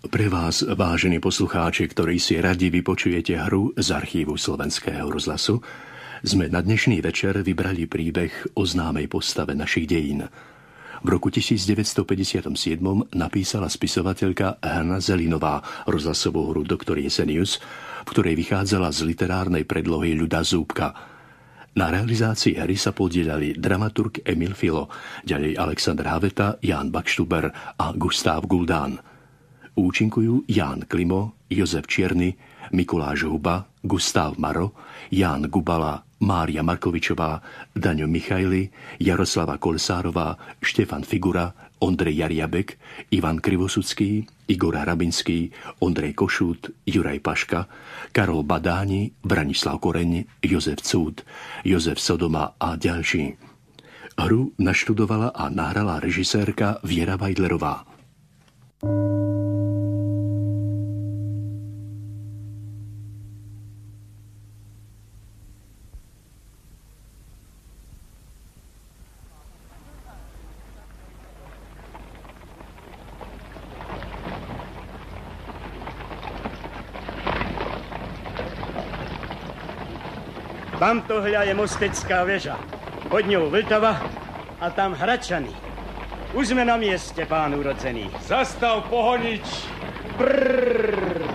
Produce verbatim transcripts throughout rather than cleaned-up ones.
Pre vás, vážení poslucháči, ktorí si radi vypočujete hru z archívu Slovenského rozhlasu, sme na dnešný večer vybrali príbeh o známej postave našich dejín. V roku devätnásťstopäťdesiatsedem napísala spisovateľka Hanna Zelinová rozhlasovú hru Doktor Jesenius, v ktorej vychádzala z literárnej predlohy Ľuda Zúbka. Na realizácii hry sa podieľali dramaturg Emil Filo, ďalej Alexander Haveta, Ján Bakštuber a Gustáv Guldán. Účinkujú Ján Klimo, Jozef Čierny, Mikuláš Huba, Gustáv Maro, Ján Gubala, Mária Markovičová, Daňo Michajli, Jaroslava Kolsárová, Štefan Figura, Ondrej Jariabek, Ivan Krivosudský, Igor Hrabinský, Ondrej Košút, Juraj Paška, Karol Badáni, Branislav Koreň, Jozef Cúd, Jozef Sodoma a ďalší. Hru naštudovala a nahrala režisérka Viera Vajdlerová. Tamto hľa je Mostecká väža, pod ňou Vltava a tam Hradčany. Už sme na mieste, pán urodzený. Zastav, pohonič! Brrr.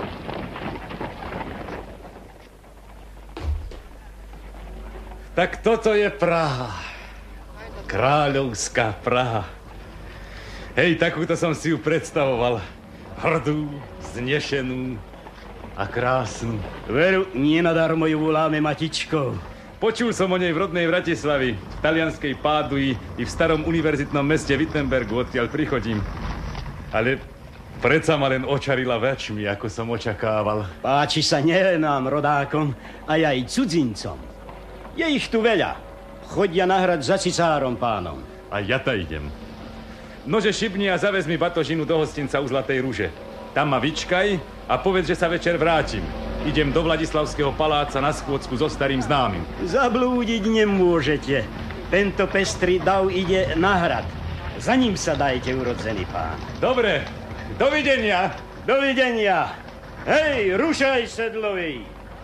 Tak toto je Praha. Kráľovská Praha. Hej, takúto som si ju predstavoval. Hrdú, znešenú a krásnu. Veru, nie nadarmo ju voláme Matičkou. Počul som o nej v rodnej Vratislavi, v talianskej Pádui i v starom univerzitnom meste Wittenbergu, odkiaľ prichodím. Ale predsa ma len očarila väčšmi, ako som očakával. Páči sa nielen nám, rodákom, aj aj cudzincom. Je ich tu veľa. Chodia nahrať za cicárom pánom. A ja ta idem. Nože šibni a zavez mi batožinu do hostinca u Zlatej Ruže. Tam ma vyčkaj a povedz, že sa večer vrátim. Idem do Vladislavského paláca na schôdzku so starým známym. Zablúdiť nemôžete. Tento pestrý dav ide na hrad. Za ním sa dajte, urodzený pán. Dobre, dovidenia. Dovidenia. Hej, rušaj, sedlový.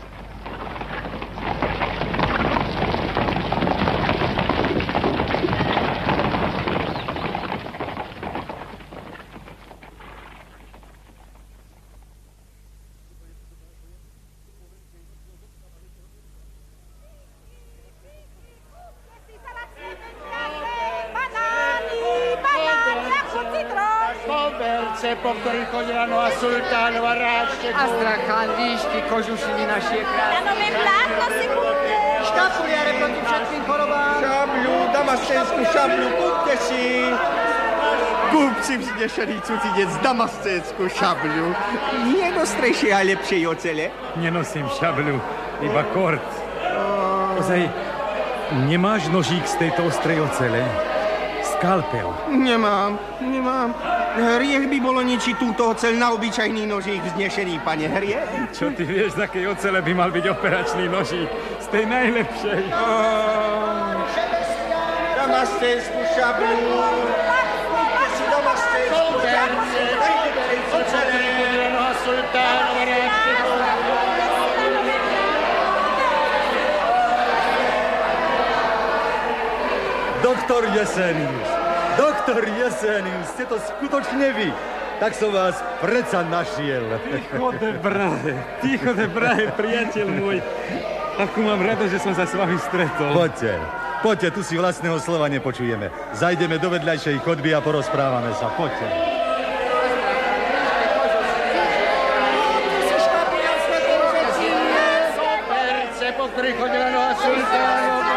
Po ktorých chodilo a sultánova rášteku. Astrachán, líšky, kožušiny naše krásne. Janové plátno si kúpte. Škapuliare proti všetkým chorobám. Šabľu, damascenskú šabľu, kúpte si. Kúp si vznešený cudzinec damascenskú šabľu. Nedostrejšie a lepšej ocele. Nenosím šabľu, iba kort. Ozaj, nemáš nožík z tejto ostrej ocele? Skalpel. Nemám, nemám. Hriech by bolo ničiť túto oceľ na obyčajný nožík vznešený, pane, hriech. Čo ty vieš, z akej ocele by mal byť operačný nožík? Z tej najlepšej. Oh, damascenskú šabľu. Kúpte si damascenskú šabľu. Najlepšej ocele. A sultánova rášteku. Doktor Jesenius, doktor Jesenius, ste to skutočne vy? Tak som vás predsa našiel. Ticho de Brahe, ticho de Brahe, priateľ môj. Akú mám rado, že som sa s vami stretol. Poďte, poďte, tu si vlastného slova nepočujeme. Zajdeme do vedľajšej chodby a porozprávame sa, poďte. Soperce, po ktorých chodilo a sultánova.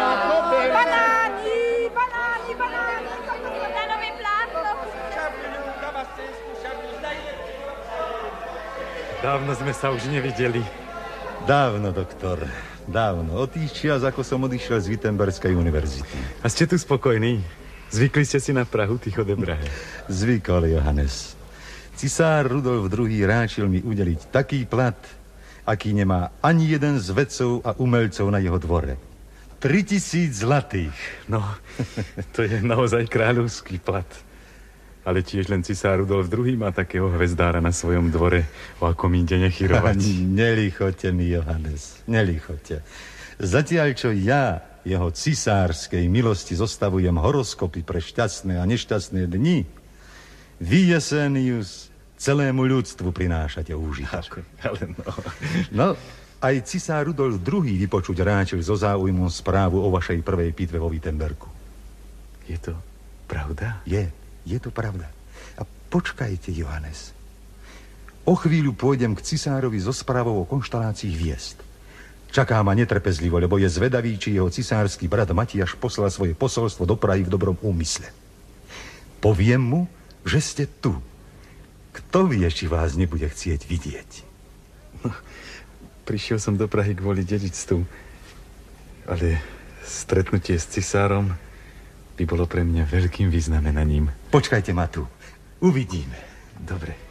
Dávno sme sa už nevideli. Dávno, doktor, dávno. Od tých čias, ako som odišiel z Wittenberskej univerzity. A ste tu spokojní? Zvykli ste si na Prahu, ticho de Brahe? Zvykol, Johannes. Cisár Rudolf druhý ráčil mi udeliť taký plat, aký nemá ani jeden z vedcov a umelcov na jeho dvore. Tri tisíc zlatých. No, to je naozaj kráľovský plat. Ale tiež len cisár Rudolf druhý má takého hvezdára na svojom dvore, o akom ide nechyrovať. Nelichote mi, Johannes, nelichote. Zatiaľ, čo ja jeho cisárskej milosti zostavujem horoskopy pre šťastné a nešťastné dni, vy, Jesenius, celému ľudstvu prinášate úžitok. Ale no... No, aj cisár Rudolf druhý vypočuť ráčil so záujmom správu o vašej prvej pitve vo Wittenbergu. Je to pravda? Je, je to pravda. A počkajte, Johannes. O chvíľu pôjdem k cisárovi so správou o konštalácii hviezd. Čaká ma netrpezlivo, lebo je zvedavý, či jeho cisársky brat Matiaš poslal svoje posolstvo do Prahy v dobrom úmysle. Poviem mu, že ste tu. Kto vie, či vás nebude chcieť vidieť? No, prišiel som do Prahy kvôli dedičstvu, ale stretnutie s cisárom by bolo pre mňa veľkým vyznamenaním. Počkajte ma tu. Uvidíme. Dobre.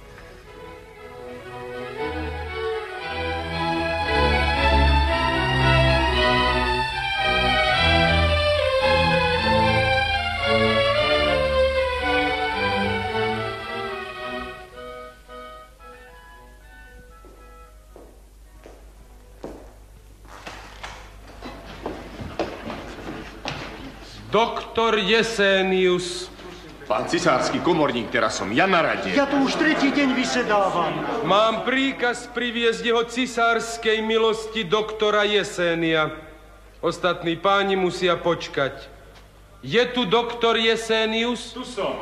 Doktor Jesenius. Pán cisársky komorník, teraz som ja na rade. Ja tu už tretí deň vysedávam. Mám príkaz priviesť jeho cisárskej milosti doktora Jesenia. Ostatní páni musia počkať. Je tu doktor Jesenius? Tu som.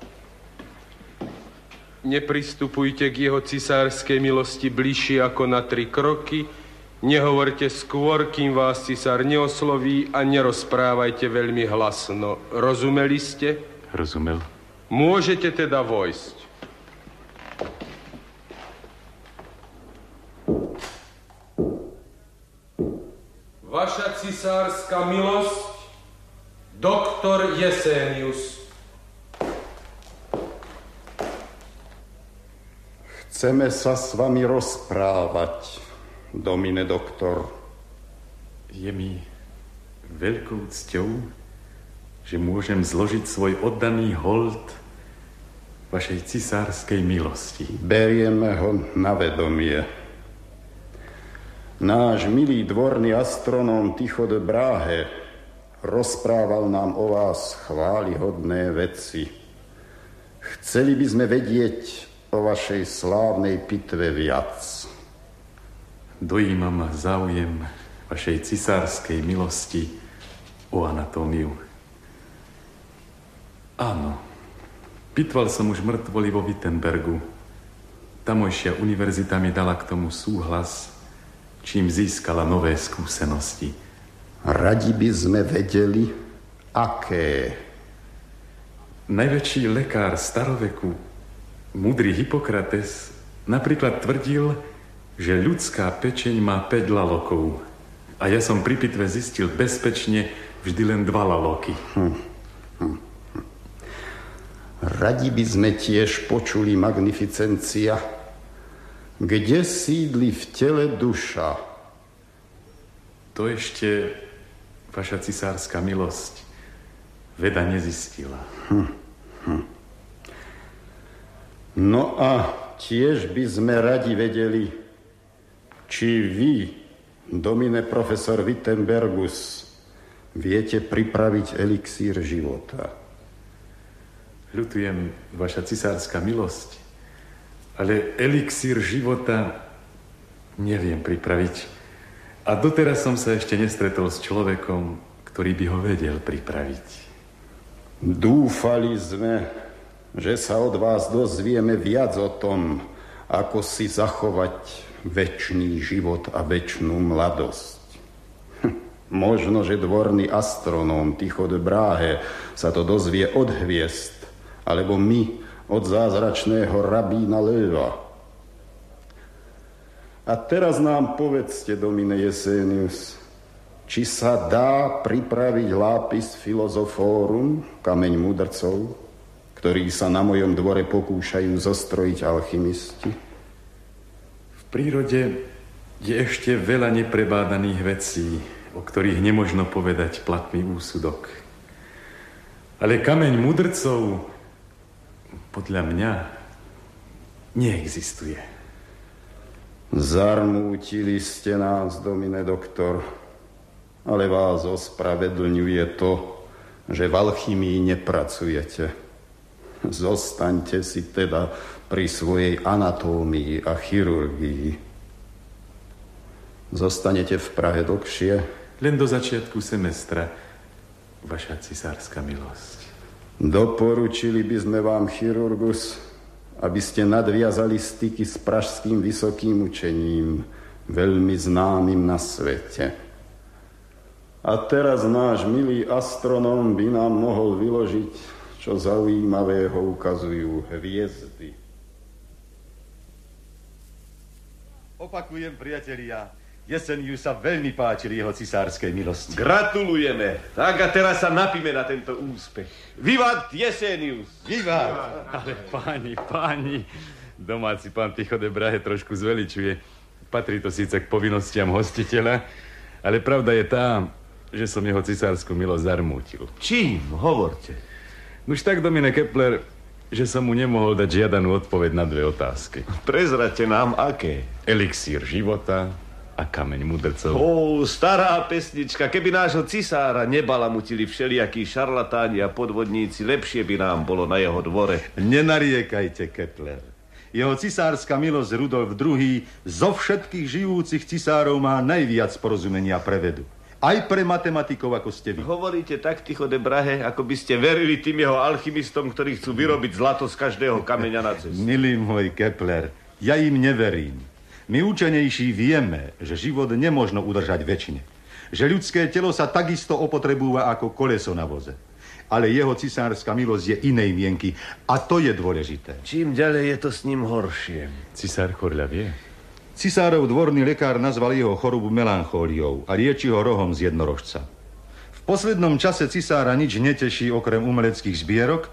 Nepristupujte k jeho cisárskej milosti bližšie ako na tri kroky. Nehovorte skôr, kým vás cisár neosloví a nerozprávajte veľmi hlasno. Rozumeli ste? Rozumel. Môžete teda vojsť. Vaša cisárska milosť, doktor Jesenius. Chceme sa s vami rozprávať, domine doktor. Je mi veľkou cťou, že môžem zložiť svoj oddaný hold vašej cisárskej milosti. Berieme ho na vedomie. Náš milý dvorný astronóm Tycho de Brahe rozprával nám o vás chválihodné veci. Chceli by sme vedieť o vašej slávnej pitve viac. Dojíma ma záujem vašej cisárskej milosti o anatómiu. Áno, pitval som už mŕtvoli vo Wittenbergu. Tamojšia univerzita mi dala k tomu súhlas, čím získala nové skúsenosti. Radi by sme vedeli, aké. Najväčší lekár staroveku, múdry Hippokrates, napríklad tvrdil, že ľudská pečeň má päť lalokov. A ja som pri pitve zistil bezpečne vždy len dva laloky. Hm. Hm. Radi by sme tiež počuli, magnificencia, kde sídli v tele duša. To ešte vaša cisárska milosť veda nezistila. Hm. Hm. No a tiež by sme radi vedeli, či vy, domine profesor Wittenbergus, viete pripraviť elixír života. Ľutujem, vaša cisárska milosť, ale elixír života neviem pripraviť. A doteraz som sa ešte nestretol s človekom, ktorý by ho vedel pripraviť. Dúfali sme, že sa od vás dozvieme viac o tom, ako si zachovať večný život a večnú mladosť. Hm, možno, že dvorný astronóm Tycho de Brahe sa to dozvie od hviezd, alebo my od zázračného rabína Leva. A teraz nám povedzte, domine Jesenius, či sa dá pripraviť lápis filozofórum, kameň mudrcov, ktorý sa na mojom dvore pokúšajú zostrojiť alchymisti? V prírode je ešte veľa neprebádaných vecí, o ktorých nemožno povedať platný úsudok. Ale kameň mudrcov Podľa mňa neexistuje. Zarmútili ste nás, domine doktor, ale vás ospravedlňuje to, že v alchymii nepracujete. Zostaňte si teda pri svojej anatómii a chirurgii. Zostanete v Prahe dlhšie? Len do začiatku semestra, vaša cisárska milosť. Doporučili by sme vám, chirurgus, aby ste nadviazali styky s pražským vysokým učením, veľmi známym na svete. A teraz náš milý astronóm by nám mohol vyložiť, čo zaujímavého ukazujú hviezdy. Opakujem, priatelia, Jeseniu sa veľmi páčili jeho cisárskej milosti. Gratulujeme. Tak a teraz sa napíme na tento úspech. Vivat Jesenius! Vivat! Ale páni, páni, domáci pán Tycho de Brahe trošku zveličuje. Patrí to síce k povinnostiam hostiteľa, ale pravda je tá, že som jeho cisársku milosť zarmútil. Čím? Hovorte. Už tak, domine Kepler, že som mu nemohol dať žiadanú odpoveď na dve otázky. Prezrate nám aké? Elixír života a kameň mudrcov. Ó, stará pesnička. Keby nášho cisára nebalamutili všelijakí šarlatáni a podvodníci, lepšie by nám bolo na jeho dvore. Nenariekajte, Kepler. Jeho cisárska milosť Rudolf druhý zo všetkých žijúcich cisárov má najviac porozumenia prevedu. Aj pre matematikov, ako ste vy. Hovoríte tak, Tycho de Brahe, ako by ste verili tým jeho alchymistom, ktorí chcú vyrobiť zlato z každého kameňa na cestu. Milý môj Kepler, ja im neverím. My učenejší vieme, že život nemožno udržať večne. Že ľudské telo sa takisto opotrebúva ako koleso na voze. Ale jeho cisárska milosť je inej mienky a to je dôležité. Čím ďalej je to s ním horšie. Cisár chorľavie? Cisárov dvorný lekár nazval jeho chorobu melanchóliou a lieči ho rohom z jednorožca. V poslednom čase cisára nič neteší okrem umeleckých zbierok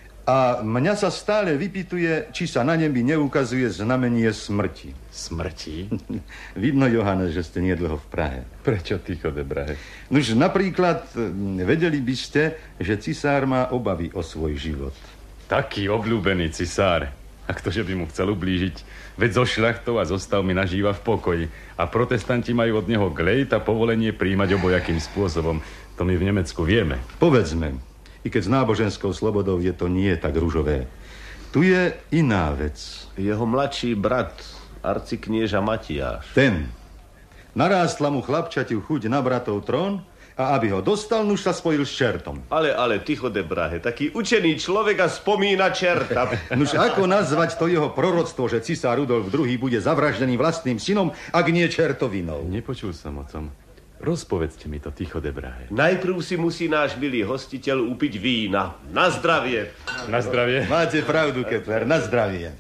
a mňa sa stále vypytuje, či sa na nebi neukazuje znamenie smrti. Smrti? Vidno, Johannes, že ste nedlho v Prahe. Prečo, Tycho de Brahe? Nuž napríklad vedeli by ste, že cisár má obavy o svoj život. Taký obľúbený cisár. A ktože by mu chcel ublížiť? Veď so šľachtou a zostavmi nažíva v pokoji. A protestanti majú od neho glejt a povolenie príjmať obojakým spôsobom. To my v Nemecku vieme. Povedzme, i keď s náboženskou slobodou je to nie tak ružové. Tu je iná vec. Jeho mladší brat, arciknieža Matiáš. Ten. Narástla mu chlapčatiu chuť na bratov trón a aby ho dostal, nuž sa spojil s čertom. Ale, ale, Tycho de Brahe, taký učený človek a spomína čerta. Nuž ako nazvať to jeho proroctvo, že cisár Rudolf druhý bude zavraždený vlastným synom, ak nie čertovinou? Nepočul som o tom. Rozpovedzte mi to, Tycho de Brahe. Najprv si musí náš milý hostiteľ upiť vína. Na zdravie. Na zdravie. Máte pravdu, Kepler, na zdravie.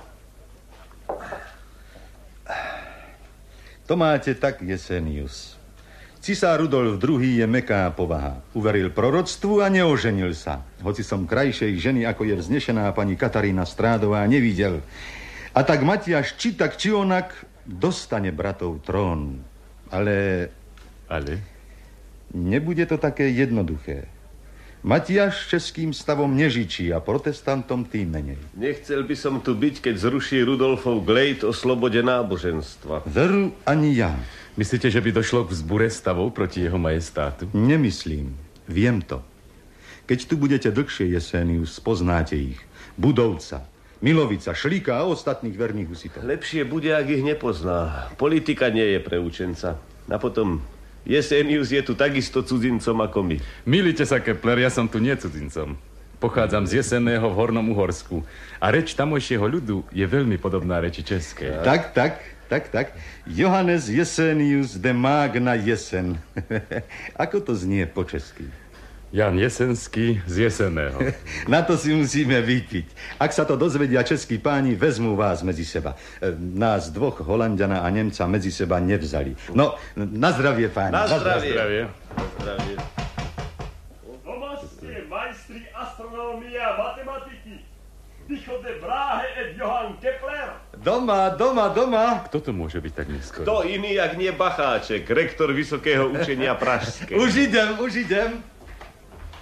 To máte tak, Jesenius. Cisár Rudolf druhý je meká povaha. Uveril proroctvu a neoženil sa. Hoci som krajšej ženy, ako je vznešená pani Katarína Strádová, nevidel. A tak Matiáš, či tak, či onak, dostane bratov trón. Ale... Ale? Nebude to také jednoduché. Matiáš českým stavom nežičí a protestantom tým menej. Nechcel by som tu byť, keď zruší Rudolfov glejt o slobode náboženstva. Veru ani ja. Myslíte, že by došlo k vzbure stavov proti jeho majestátu? Nemyslím. Viem to. Keď tu budete dlhšie, Jesenius, poznáte ich. Budovca, Milovica, Šlíka a ostatných verných husitov. Lepšie bude, ak ich nepozná. Politika nie je pre učenca. A potom... Jesenius je tu takisto cudzincom ako my. Milite sa, Kepler, ja som tu nie cudzincom. Pochádzam z Jesenného v Hornom Uhorsku. A reč tamojšieho ľudu je veľmi podobná reči českej. Tak, tak, tak, tak. Johannes Jesenius de Magna Jesen. Ako to znie po česky? Jan Jesenský z Jesenného. Na to si musíme vypiť. Ak sa to dozvedia českí páni, vezmú vás medzi seba. Nás dvoch, Holanďana a Nemca, medzi seba nevzali. No, na zdravie, páni. Na zdravie. Na zdravie. Na zdravie. Domácne majstri astronómie a matematiky. Tycho de Brahe et Johann Kepler. Doma, doma, doma. Kto to môže byť tak neskoro? Kto iný, jak nie Bacháček, rektor Vysokého učenia Pražského. Už idem, už idem.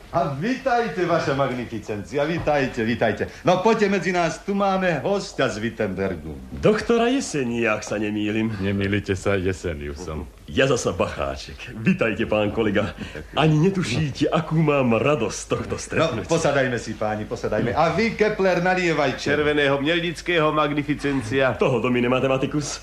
A vítajte, vaša magnificencia, vítajte, vítajte. No poďte medzi nás, tu máme hostia z Wittenbergu. Doktora Jesenia, ak sa nemýlim. Nemýlite sa, Jeseniusom. Ja zasa Bacháček. Vítajte, pán kolega. Ani netušíte, akú mám radosť tohto stretnutia. No, posadajme si, páni, posadajme. A vy, Kepler, nalievajte. Červeného mnelnického magnificencia. Toho, domine matematikus.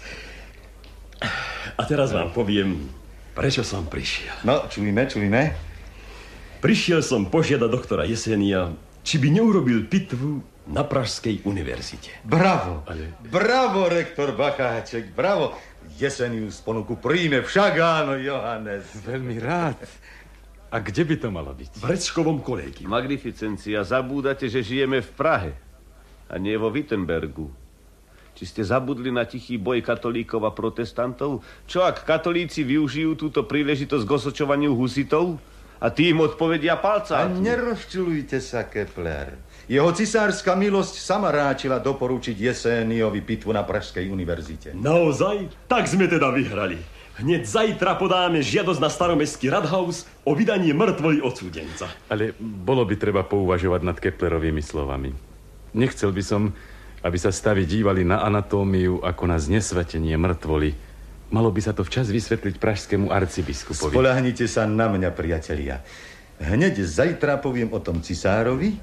A teraz vám poviem, prečo som prišiel. No, čujme, čujme. Prišiel som požiadať doktora Jesenia, či by neurobil pitvu na Pražskej univerzite. Bravo, ale... bravo, rektor Bacháček, bravo. Jesenius ponuku príjme, však áno, Johannes. Veľmi rád. A kde by to malo byť? V Rečkovom kolégiu. Magnificencia, zabúdate, že žijeme v Prahe a nie vo Wittenbergu. Či ste zabudli na tichý boj katolíkov a protestantov? Čo ak katolíci využijú túto príležitosť k osočovaniu husitov? A tým odpovedia palcá. A nerozčulujte sa, Kepler. Jeho cisárska milosť sama ráčila doporučiť Jeseniovi pitvu na Pražskej univerzite. Naozaj? Tak sme teda vyhrali. Hneď zajtra podáme žiadosť na staromestský Rathaus o vydanie mŕtvoly odsúdenca. Ale bolo by treba pouvažovať nad Keplerovými slovami. Nechcel by som, aby sa stavy dívali na anatómiu ako na znesvetenie mŕtvoly. Malo by sa to včas vysvetliť pražskému arcibiskupovi. Spoľahnite sa na mňa, priatelia. Hneď zajtra poviem o tom cisárovi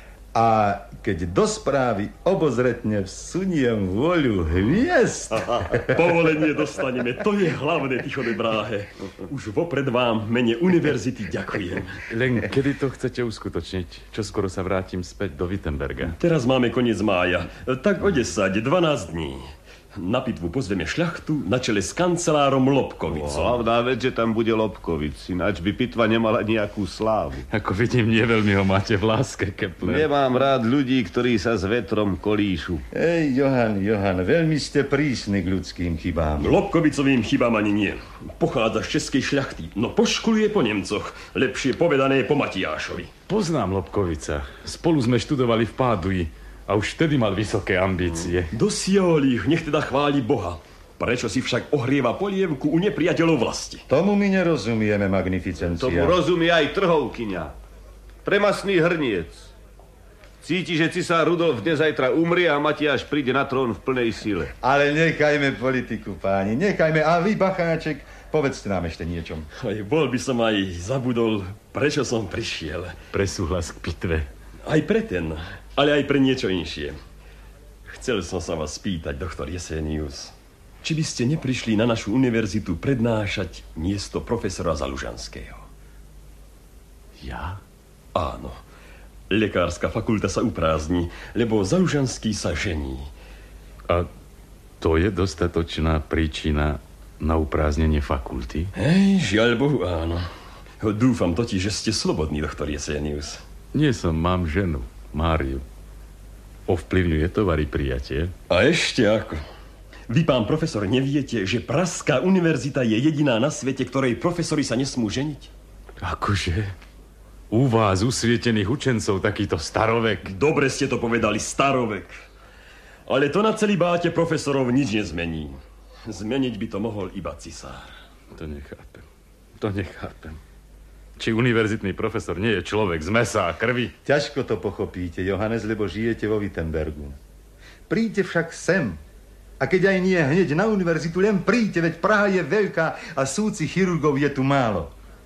a keď do správy obozretne vsuniem vôľu hviezd... Povolenie dostaneme, to je hlavné, Tichode Bráhe. Už vopred vám v mene univerzity ďakujem. Len kedy to chcete uskutočniť? Čo skoro sa vrátim späť do Wittenberga. Teraz máme koniec mája, tak o desať, dvanásť dní. Na pitvu pozveme šľachtu na čele s kancelárom Lobkovicom. Hlavná vec, že tam bude Lobkovic, ináč by pitva nemala nejakú slávu. Ako vidím, nie veľmi ho máte v láske, Kepler. Nemám rád ľudí, ktorí sa s vetrom kolíšu. Ej, Johan, Johan, veľmi ste prísni k ľudským chybám. Lobkovicovým chybám ani nie. Pochádza z českej šľachty, no poškuluje po Nemcoch. Lepšie povedané po Matiášovi. Poznám Lobkovica. Spolu sme študovali v Páduji. A už vtedy mal vysoké ambície. Dosiahol ich, nech teda chváli Boha. Prečo si však ohrieva polievku u nepriateľov vlasti? Tomu my nerozumieme, magnificencia. Tomu rozumie aj trhovkyňa. Premasný hrniec. Cíti, že cisár Rudolf dnes zajtra umrie a Matiáš príde na trón v plnej sile. Ale nechajme politiku, páni, nechajme. A vy, Bacháček, povedzte nám ešte niečom. Aj bol by som aj zabudol, prečo som prišiel. Pre súhlas k pitve. Aj pre ten... Ale aj pre niečo inšie. Chcel som sa vás spýtať, doktor Jesenius, či by ste neprišli na našu univerzitu prednášať miesto profesora Zalužanského. Ja? Áno. Lekárska fakulta sa uprázdni, lebo Zalužanský sa žení. A to je dostatočná príčina na uprázdnenie fakulty? Hej, žiaľ Bohu, áno. Dúfam totiž, že ste slobodný, doktor Jesenius. Nie som, mám ženu. Máriu. Ovplyvňuje to, varí priateľ? A ešte ako. Vy, pán profesor, neviete, že Pražská univerzita je jediná na svete, ktorej profesori sa nesmú ženiť? Akože? U vás, usvietených učencov, takýto starovek? Dobre ste to povedali, starovek. Ale to na celibáte profesorov nič nezmení. Zmeniť by to mohol iba cisár. To nechápem. To nechápem. Či univerzitný profesor nie je človek z mesa a krvi? Ťažko to pochopíte, Johannes, lebo žijete vo Wittenbergu. Príďte však sem. A keď aj nie hneď na univerzitu, len príďte, veď Praha je veľká a súci chirurgov je tu málo.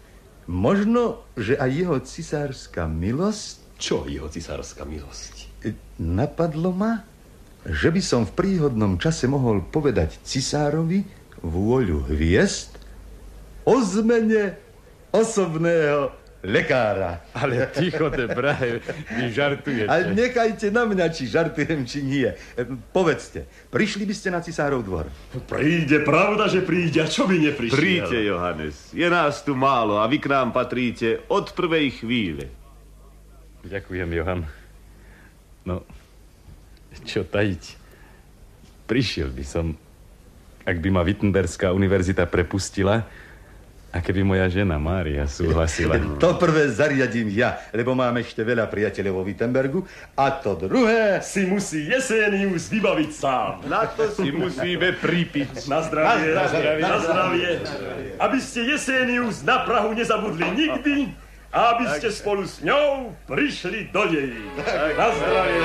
Možno, že aj jeho cisárska milosť... Čo jeho cisárska milosť? Napadlo ma, že by som v príhodnom čase mohol povedať cisárovi vôľu hviezd o zmene osobného lekára. Ale Tichode Bráhe, vy žartujete. Ale nechajte na mňa, či žartujem, či nie. Povedzte, prišli by ste na cisárov dvor? Príde, pravda, že príde. A čo by neprišiel? Príďte, Johannes. Je nás tu málo a vy k nám patríte od prvej chvíle. Ďakujem, Johan. No, čo tajiť? Prišiel by som, ak by ma Wittenberská univerzita prepustila, a keby moja žena Mária súhlasila. To prvé zariadím ja, lebo mám ešte veľa priateľov vo Wittenbergu. A to druhé... Si musí Jesenius vybaviť sám. Na to si musíme pripiť. Na zdravie, na zdravie, na zdravie. Aby ste Jesenius na Prahu nezabudli nikdy A aby ste spolu s ňou prišli do dejín. Na zdravie.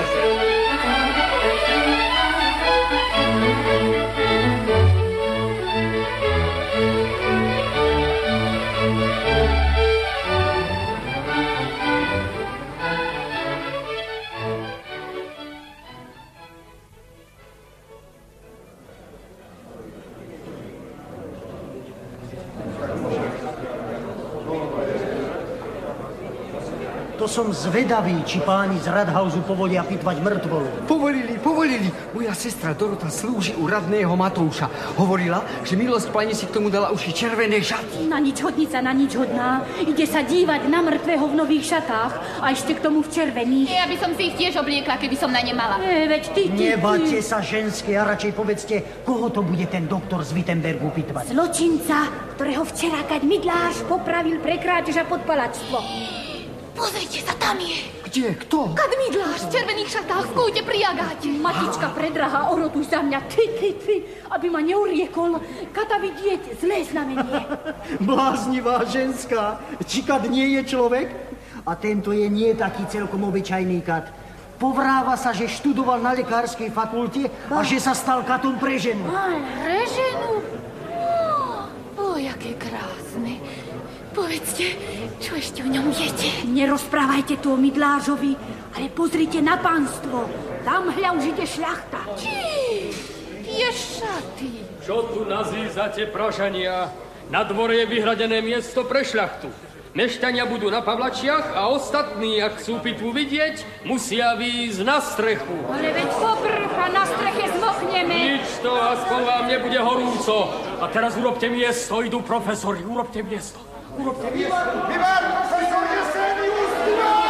To som zvedavý, či páni z Radhausu povolia pitvať mŕtvolu. Povolili, povolili. Moja sestra Dorota slúži u radného Matouša. Hovorila, že milosť pani si k tomu dala už i červené šaty. Na nič hodnica, na nič hodná. Ide sa dívať na mŕtvého v nových šatách a ešte k tomu v červených. Ja by som si ich tiež obliekla, keby som na ne mala. E, veď ty, ty, Nebáte sa ženské a radšej povedzte, koho to bude ten doktor z Wittenbergu pitvať. Zločinca, ktorého včera Kaď Midláš popravil pre krádež a podpalačstvo. Pozrite sa, tam je. Kde? Kto? Kad Midláš v červených šatách v kúte pri agáte. Matička predrahá, orotuj za mňa, ty, ty, ty, aby ma neuriekol. Kata vidieť zlé znamenie. Bláznivá ženská. Či Kad nie je človek? A tento je nie taký celkom obyčajný Kad. Povráva sa, že študoval na lekárskej fakulte a že sa stal Katom pre ženu. Pre ženu? Ó, jaké krásne. Povedzte, čo ešte o ňom viete? Nerozprávajte to o Midlážovi, ale pozrite na pánstvo. Tam hľa už ide šľachta. Čí, tie šaty. Čo tu nazízate, Pražania? Na dvore je vyhradené miesto pre šľachtu. Mešťania budú na pavlačiach a ostatní, ak chcú pitvu vidieť, musia výjsť na strechu. Ale veď poprcha, na streche zmokneme. Nič to, aspoň vám nebude horúco. A teraz urobte miesto, idú profesori, urobte miesto. Urobte miesto. Vyvar, profesor Jesenius, vyvar!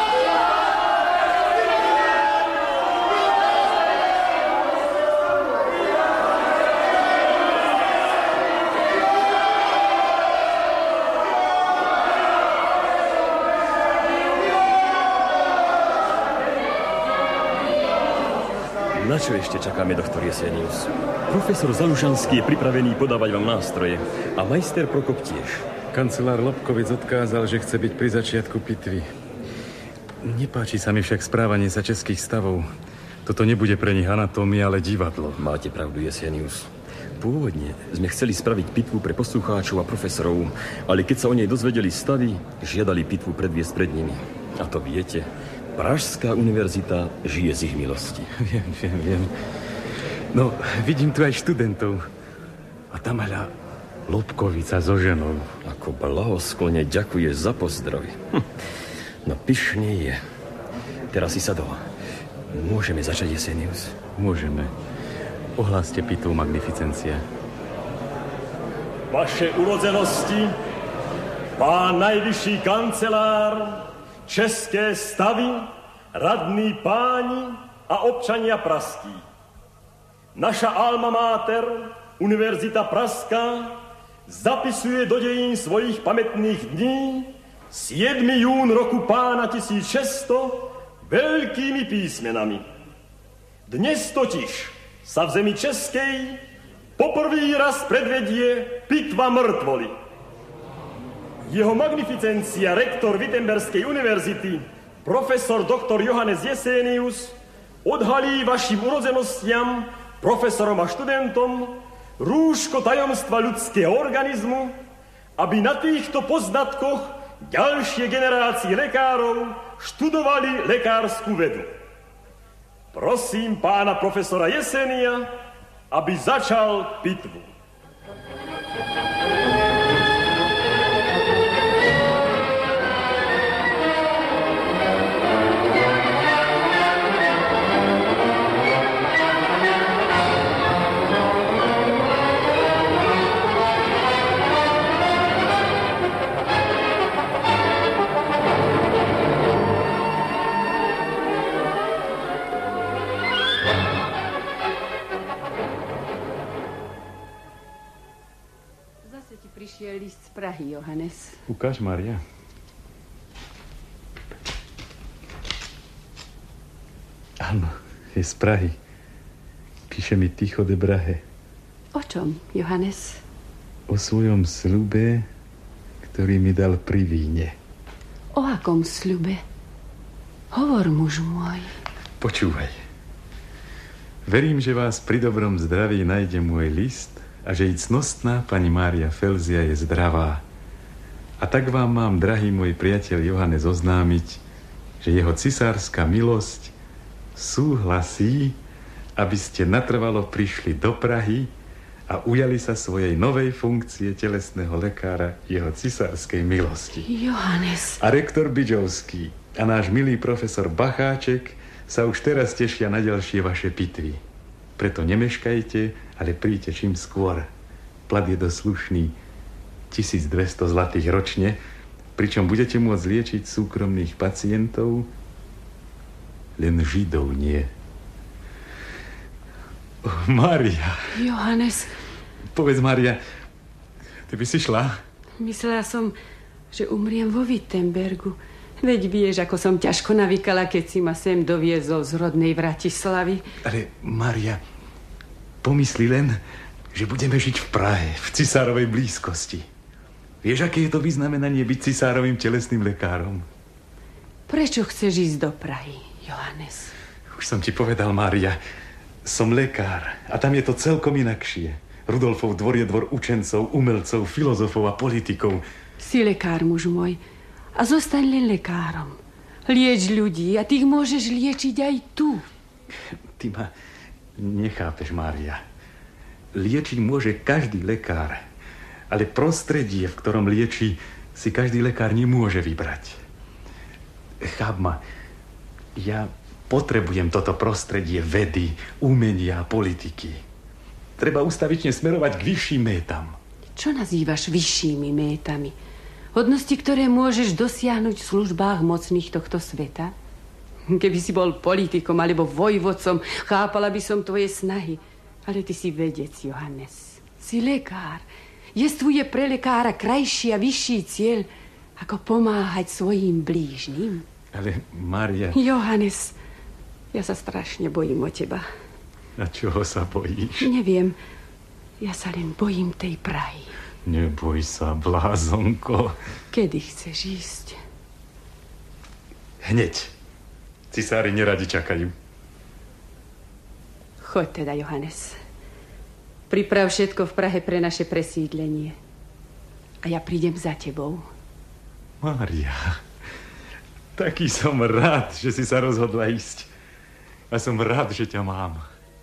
Na čo ešte čakáme, doktor Jesenius? Profesor Zalužanský je pripravený podávať vám nástroje a majster Prokop tiež. Kancelár Lobkovec odkázal, že chce byť pri začiatku pitvy. Nepáči sa mi však správanie sa českých stavov. Toto nebude pre nich anatómia, ale divadlo. Máte pravdu, Jesenius. Pôvodne sme chceli spraviť pitvu pre poslucháčov a profesorov, ale keď sa o nej dozvedeli stavy, žiadali pitvu predviesť pred nimi. A to viete, Pražská univerzita žije z ich milosti. Viem, viem, viem. No, vidím tu aj študentov. A tam hľa Lobkovica so ženou. Ako blahosklone ďakuje za pozdrav. Hm. No pyšne je. Teraz si sadol. Môžeme začať, Jesenius? Môžeme. Ohláste pitvu, magnificencia. Vaše urodzenosti, pán najvyšší kancelár, české stavy, radní páni a občania praskí. Naša alma mater, Univerzita Pražská, zapisuje do dejín svojich pamätných dní siedmeho júna roku pána tisícšesťsto veľkými písmenami. Dnes totiž sa v zemi českej poprvý raz predvedie pitva mŕtvoly. Jeho magnificencia, rektor Wittenberskej univerzity, profesor doktor Johannes Jesenius, odhalí vašim urodzenostiam, profesorom a študentom, rúško tajomstva ľudského organizmu, aby na týchto poznatkoch ďalšie generácie lekárov študovali lekárskú vedu. Prosím pána profesora Jesenia, aby začal pitvu. Prišiel list z Prahy, Johannes. Ukáž, Maria. Áno, je z Prahy. Píše mi Tycho de Brahe. O čom, Johannes? O svojom sľube, ktorý mi dal pri víne. O akom sľube? Hovor, muž môj. Počúvaj. Verím, že vás pri dobrom zdraví nájde môj list a že i cnostná pani Mária Felzia je zdravá. A tak vám mám, drahý môj priateľ Johannes, oznámiť, že jeho cisárska milosť súhlasí, aby ste natrvalo prišli do Prahy a ujali sa svojej novej funkcie telesného lekára jeho cisárskej milosti. Johannes. A rektor Bidžovský a náš milý profesor Bacháček sa už teraz tešia na ďalšie vaše pitvy. Preto nemeškajte, ale príďte čím skôr. Plat je dosť slušný, tisícdvesto zlatých ročne, pričom budete môcť liečiť súkromných pacientov, len Židov nie. Oh, Mária. Johannes. Povedz, Mária, ty by si šla? Myslela som, že umriem vo Wittenbergu. Veď vieš, ako som ťažko navykala, keď si ma sem doviezol z rodnej Vratislavy. Ale, Mária, pomysli len, že budeme žiť v Prahe, v cisárovej blízkosti. Vieš, aké je to vyznamenanie byť cisárovým telesným lekárom? Prečo chceš ísť do Prahy, Johannes? Už som ti povedal, Mária, som lekár a tam je to celkom inakšie. Rudolfov dvor je dvor učencov, umelcov, filozofov a politikov. Si lekár, muž môj, a zostaň len lekárom. Lieč ľudí a ty ich môžeš liečiť aj tu. Ty ma nechápeš, Mária. Liečiť môže každý lekár, ale prostredie, v ktorom lieči, si každý lekár nemôže vybrať. Cháp ma, ja potrebujem toto prostredie vedy, umenia a politiky. Treba ustavične smerovať k vyšším métam. Čo nazývaš vyššími métami? Hodnosti, ktoré môžeš dosiahnuť v službách mocných tohto sveta? Keby si bol politikom alebo vojvodcom, chápala by som tvoje snahy. Ale ty si vedec, Johannes. Si lekár. Jestvuje pre lekára krajší a vyšší cieľ, ako pomáhať svojim blížnym. Ale, Mária... Johannes, ja sa strašne bojím o teba. A čoho sa bojíš? Neviem. Ja sa len bojím tej Prahy. Neboj sa, blázonko. Kedy chceš ísť? Hneď. Cisári neradi čakajú. Choď teda, Johannes. Priprav všetko v Prahe pre naše presídlenie. A ja prídem za tebou. Mária, taký som rád, že si sa rozhodla ísť. A som rád, že ťa mám.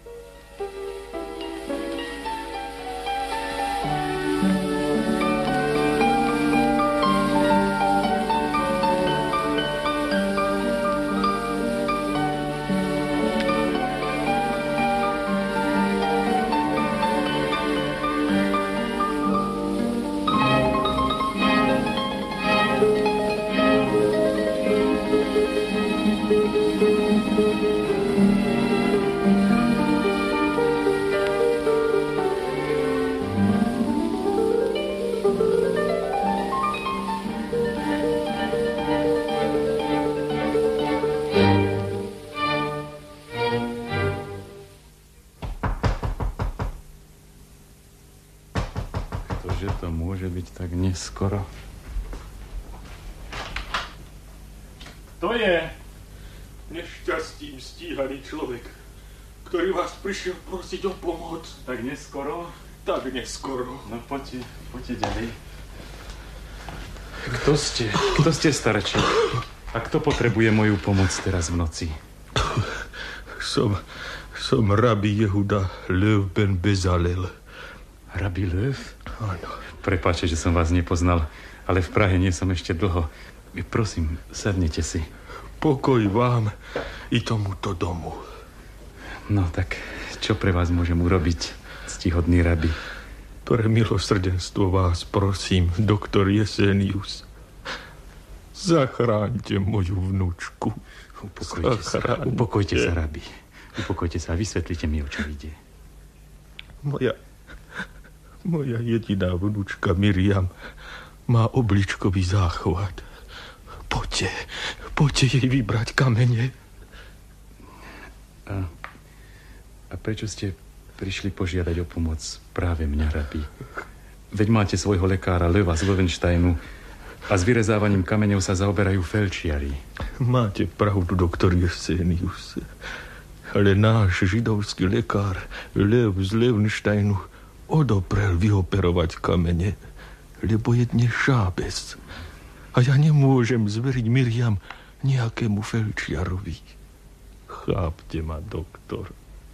Skoro. To je nešťastím stíhaný človek, ktorý vás prišiel prosiť o pomoc. Tak neskoro? Tak neskoro. No poďte, poďte ďalej. Kto ste? Kto ste, starček? A kto potrebuje moju pomoc teraz v noci? Som, som rabi Jehuda Löw ben Bezalel. Rabi Löw? Áno. Prepáčte, že som vás nepoznal, ale v Prahe nie som ešte dlho. Prosím, sadnite si. Pokoj vám i tomuto domu. No tak, čo pre vás môžem urobiť, ctihodný rabi? Pre milosrdenstvo vás prosím, doktor Jesenius. Zachráňte moju vnúčku. Upokojte sa, upokojte sa, rabi. Upokojte sa a vysvetlite mi, o čo ide. Moja... Moja jediná vnúčka Miriam má obličkový záchvat. Poďte, poďte jej vybrať kamene. A, a prečo ste prišli požiadať o pomoc práve mňa, rabi? Veď máte svojho lekára Löwa z Löwensteinu A s vyrezávaním kameňov sa zaoberajú felčiari. Máte pravdu, doktor Jesenius. Ale náš židovský lekár Lev z Levnštajnu odoprel vyoperovať kamene, lebo je dnes šábes. A ja nemôžem zveriť Miriam nejakému felčiarovi. Chápte ma, doktor.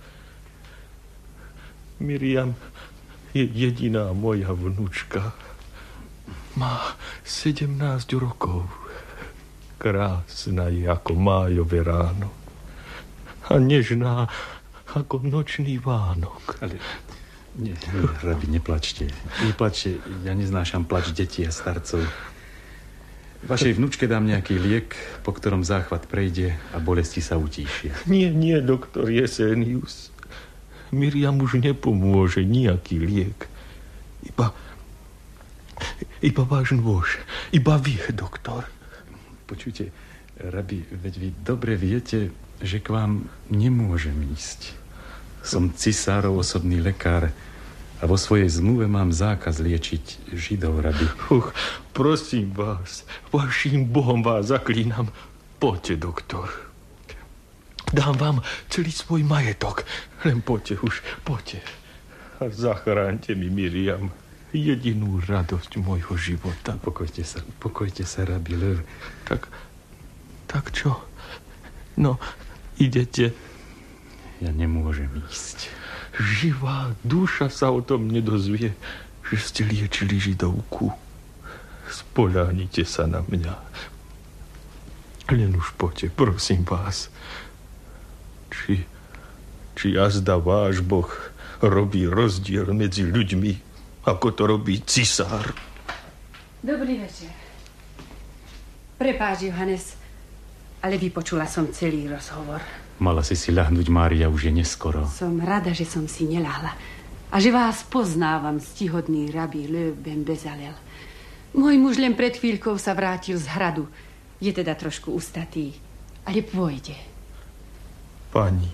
Miriam je jediná moja vnúčka. Má sedemnásť rokov. Krásna je ako májové ráno. A nežná ako nočný Vánok. Ale nie, nie, rabi, neplačte. Neplačte, ja neznášam plač detí a starcov. Vašej vnúčke dám nejaký liek, po ktorom záchvat prejde a bolesti sa utíšia. Nie, nie, doktor Jesenius. Miriam už nepomôže nejaký liek. Iba... Iba váš nôž. Iba vy, doktor. Počujte, rabi, veď vy dobre viete, že k vám nemôžem ísť. Som cisárov osobný lekár a vo svojej zmluve mám zákaz liečiť Židov, rabi. Uch, prosím vás, vaším Bohom vás zaklínam. Poďte, doktor. Dám vám celý svoj majetok. Len poďte už, poďte. A zachránte mi Miriam. Jedinú radosť môjho života. Pokojte sa, pokojte sa, rabi Lev. Tak, tak čo? No, idete? Ja nemôžem ísť. Živá duša sa o tom nedozvie, že ste liečili Židovku. Spoľahnite sa na mňa. Len už poďte, prosím vás. Či, či azda váš Boh robí rozdiel medzi ľuďmi, ako to robí cisár. Dobrý večer. Prepáč, Johannes, ale vypočula som celý rozhovor. Mala si si ľahnúť, Mária, už je neskoro. Som rada, že som si neľahla. A že vás poznávam, stihodný rabi Lev ben Bezalel. Môj muž len pred chvíľkou sa vrátil z hradu. Je teda trošku ustatý, ale pôjde. Pani,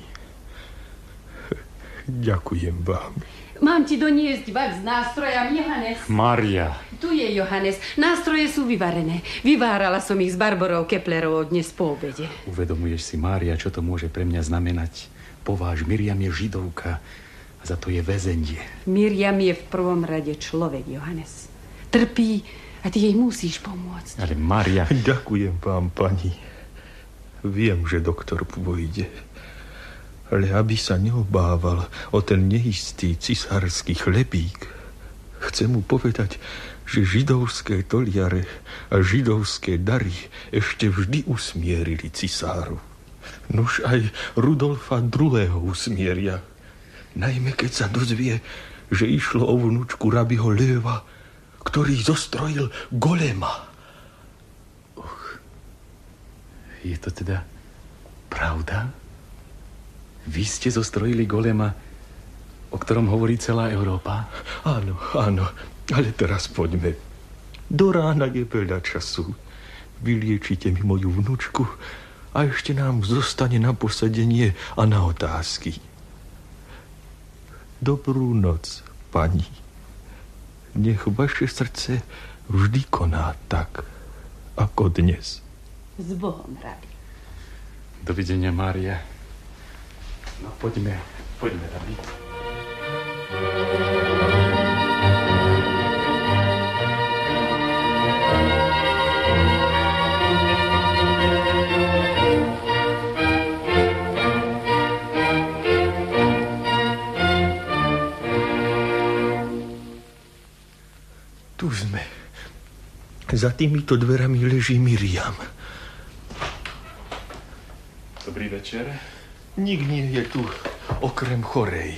ďakujem vám. Mám ti doniesť vak s nástrojami, Johannes. Mária. Tu je, Johannes. Nástroje sú vyvarené. Vyvárala som ich s Barborou Keplerovou dnes po obede. Uvedomuješ si, Mária, čo to môže pre mňa znamenať? Pováž, Miriam je Židovka a za to je väzenie. Miriam je v prvom rade človek, Johannes. Trpí a ty jej musíš pomôcť. Ale Mária... Ďakujem vám, pani. Viem, že doktor pôjde. Ale aby sa neobával o ten neistý cisársky chlebík, chcem mu povedať, že židovské toliare a židovské dary ešte vždy usmierili cisáru. Nuž aj Rudolfa druhého. usmieria. Najmä keď sa dozvie, že išlo o vnúčku rabiho Leva, ktorý zostrojil golema. Och, je to teda pravda? Vy ste zostrojili golema, o ktorom hovorí celá Európa? Áno, áno, ale teraz poďme. Do rána je veľa času. Vyliečite mi moju vnúčku a ešte nám zostane na posedenie a na otázky. Dobrú noc, pani. Nech vaše srdce vždy koná tak, ako dnes. S Bohom, rabi. Dovidenia, Mária. No, poďme, poďme, rabi. Tu sme. Za týmito dverami leží Miriam. Dobrý večer. Nik nie je tu, okrem chorej.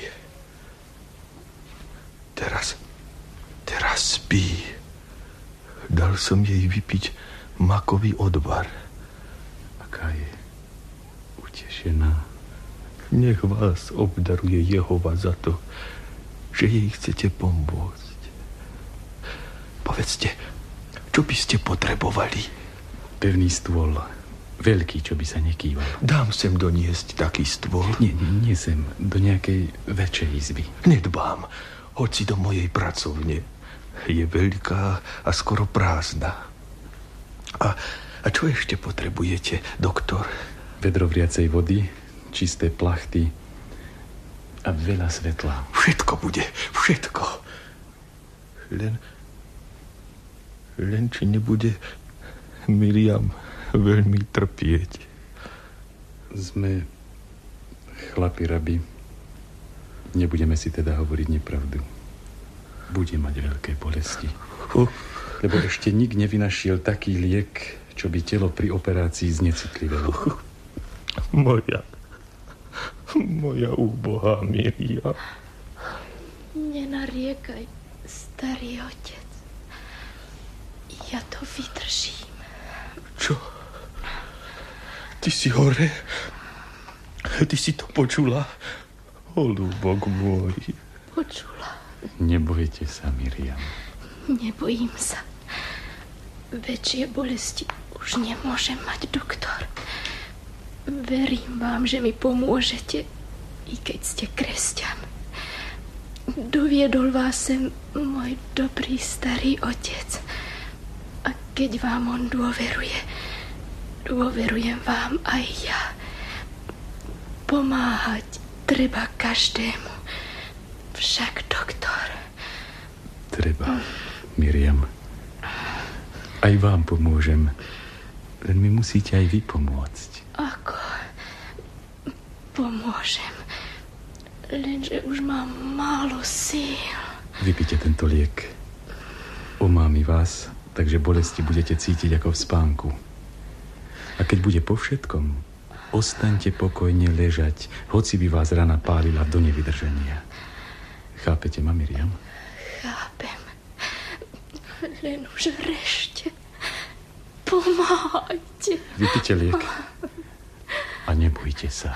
Teraz, teraz spí. Dal som jej vypiť makový odvar. Aká je utešená. Nech vás obdaruje Jehova za to, že jej chcete pomôcť. Povedzte, čo by ste potrebovali? Pevný stôl. Veľký, čo by sa nekýval. Dám sem doniesť taký stôl. Nie, nie, nie sem. Do nejakej väčšej izby. Nedbám. Hoď si do mojej pracovne. Je veľká a skoro prázdna. A, a čo ešte potrebujete, doktor? Vedro vriacej vody, čisté plachty a veľa svetla. Všetko bude, všetko. Len... Len či nebude Miriam veľmi trpieť. Sme chlapi, rabi. Nebudeme si teda hovoriť nepravdu. Bude mať veľké bolesti. Uh. Lebo ešte nik nevynašiel taký liek, čo by telo pri operácii znecitlivelo. Uh. Moja, moja úbohá Miriam. Nenariekaj, starý otec. Ja to vydržím. Čo? Ty si hore? Ty si to počula? Holúbok môj. Počula. Nebojte sa, Miriam. Nebojím sa. Väčšie bolesti už nemôžem mať, doktor. Verím vám, že mi pomôžete, i keď ste kresťan. Doviedol vás sem môj dobrý starý otec. A keď vám on dôveruje, dôverujem vám aj ja. Pomáhať treba každému. Však, doktor. Treba, Miriam. Aj vám pomôžem. Len mi musíte aj vy pomôcť. Ako? Pomôžem. Lenže už mám málo síl. Vypite tento liek. Omámi vás, takže bolesti budete cítiť ako v spánku. A keď bude po všetkom, ostaňte pokojne ležať, hoci by vás rana pálila do nevydrženia. Chápete ma, Miriam? Chápem. Len už rešte. Pomáhajte. Vypite liek. A nebojte sa.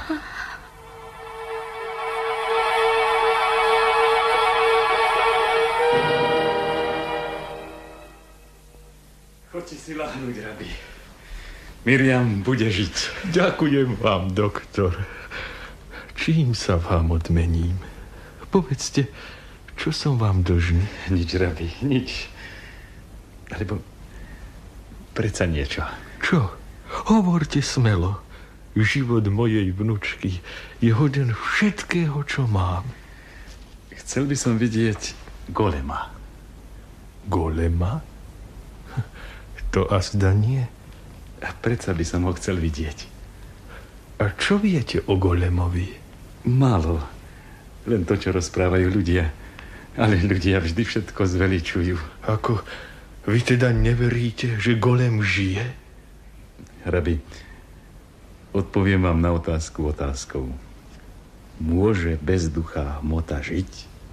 Choďte si lahnúť, rabi. Miriam bude žiť. Ďakujem vám, doktor. Čím sa vám odmením? Povedzte, čo som vám dlžný? Nič, rabi, nič. Alebo predsa niečo. Čo? Hovorte smelo. Život mojej vnučky je hoden všetkého, čo mám. Chcel by som vidieť Golema. Golema? To azda nie. A predsa by som ho chcel vidieť. A čo viete o Golemovi? Málo. Len to, čo rozprávajú ľudia. Ale ľudia vždy všetko zveličujú. Ako? Vy teda neveríte, že Golem žije? Rabi, odpoviem vám na otázku otázkou. Môže bez ducha hmota žiť?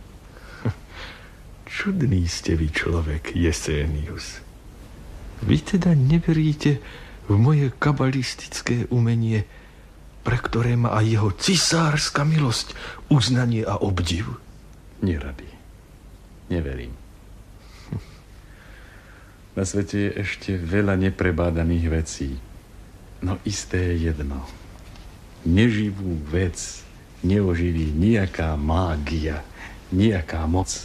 Čudný ste vy človek, Jesenius. Vy teda neveríte v moje kabalistické umenie, pre ktoré má aj jeho cisárska milosť, uznanie a obdiv? Nie, rabi. Neverím. Na svete je ešte veľa neprebádaných vecí. No isté je jedno. Neživú vec neoživí nejaká mágia, nejaká moc.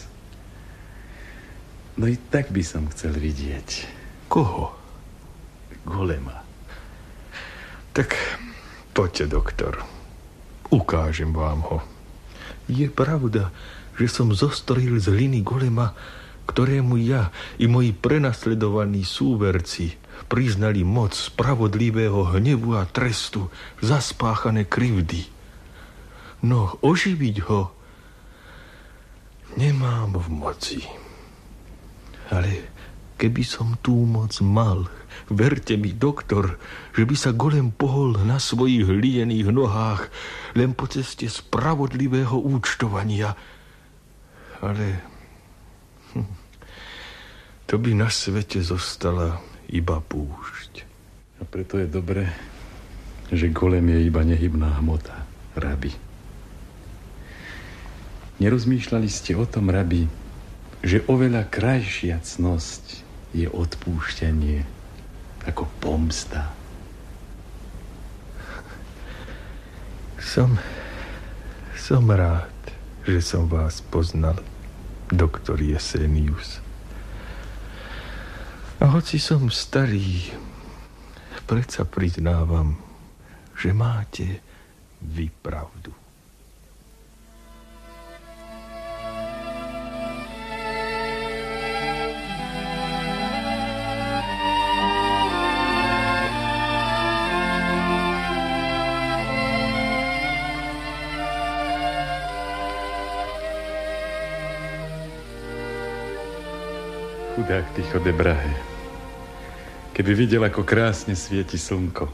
No i tak by som chcel vidieť. Koho? Golema. Tak poďte, doktor. Ukážem vám ho. Je pravda, že som zostrojil z hliny Golema, ktorému ja i moji prenasledovaní súverci priznali moc spravodlivého hnevu a trestu za spáchané krivdy. No oživiť ho nemám v moci. Ale keby som tú moc mal, verte mi, doktor, že by sa Golem pohol na svojich hliených nohách len po ceste spravodlivého účtovania. Ale hm, to by na svete zostala iba púšť. A preto je dobré, že Golem je iba nehybná hmota, rabi. Nerozmýšľali ste o tom, rabi, že oveľa krajšia cnosť je odpúšťanie ako pomsta? Som, som rád, že som vás poznal, doktor Jesenius. A hoci som starý, predsa priznávam, že máte vy pravdu. Chudák Tycho de Brahe. Keby videl, ako krásne svieti slnko.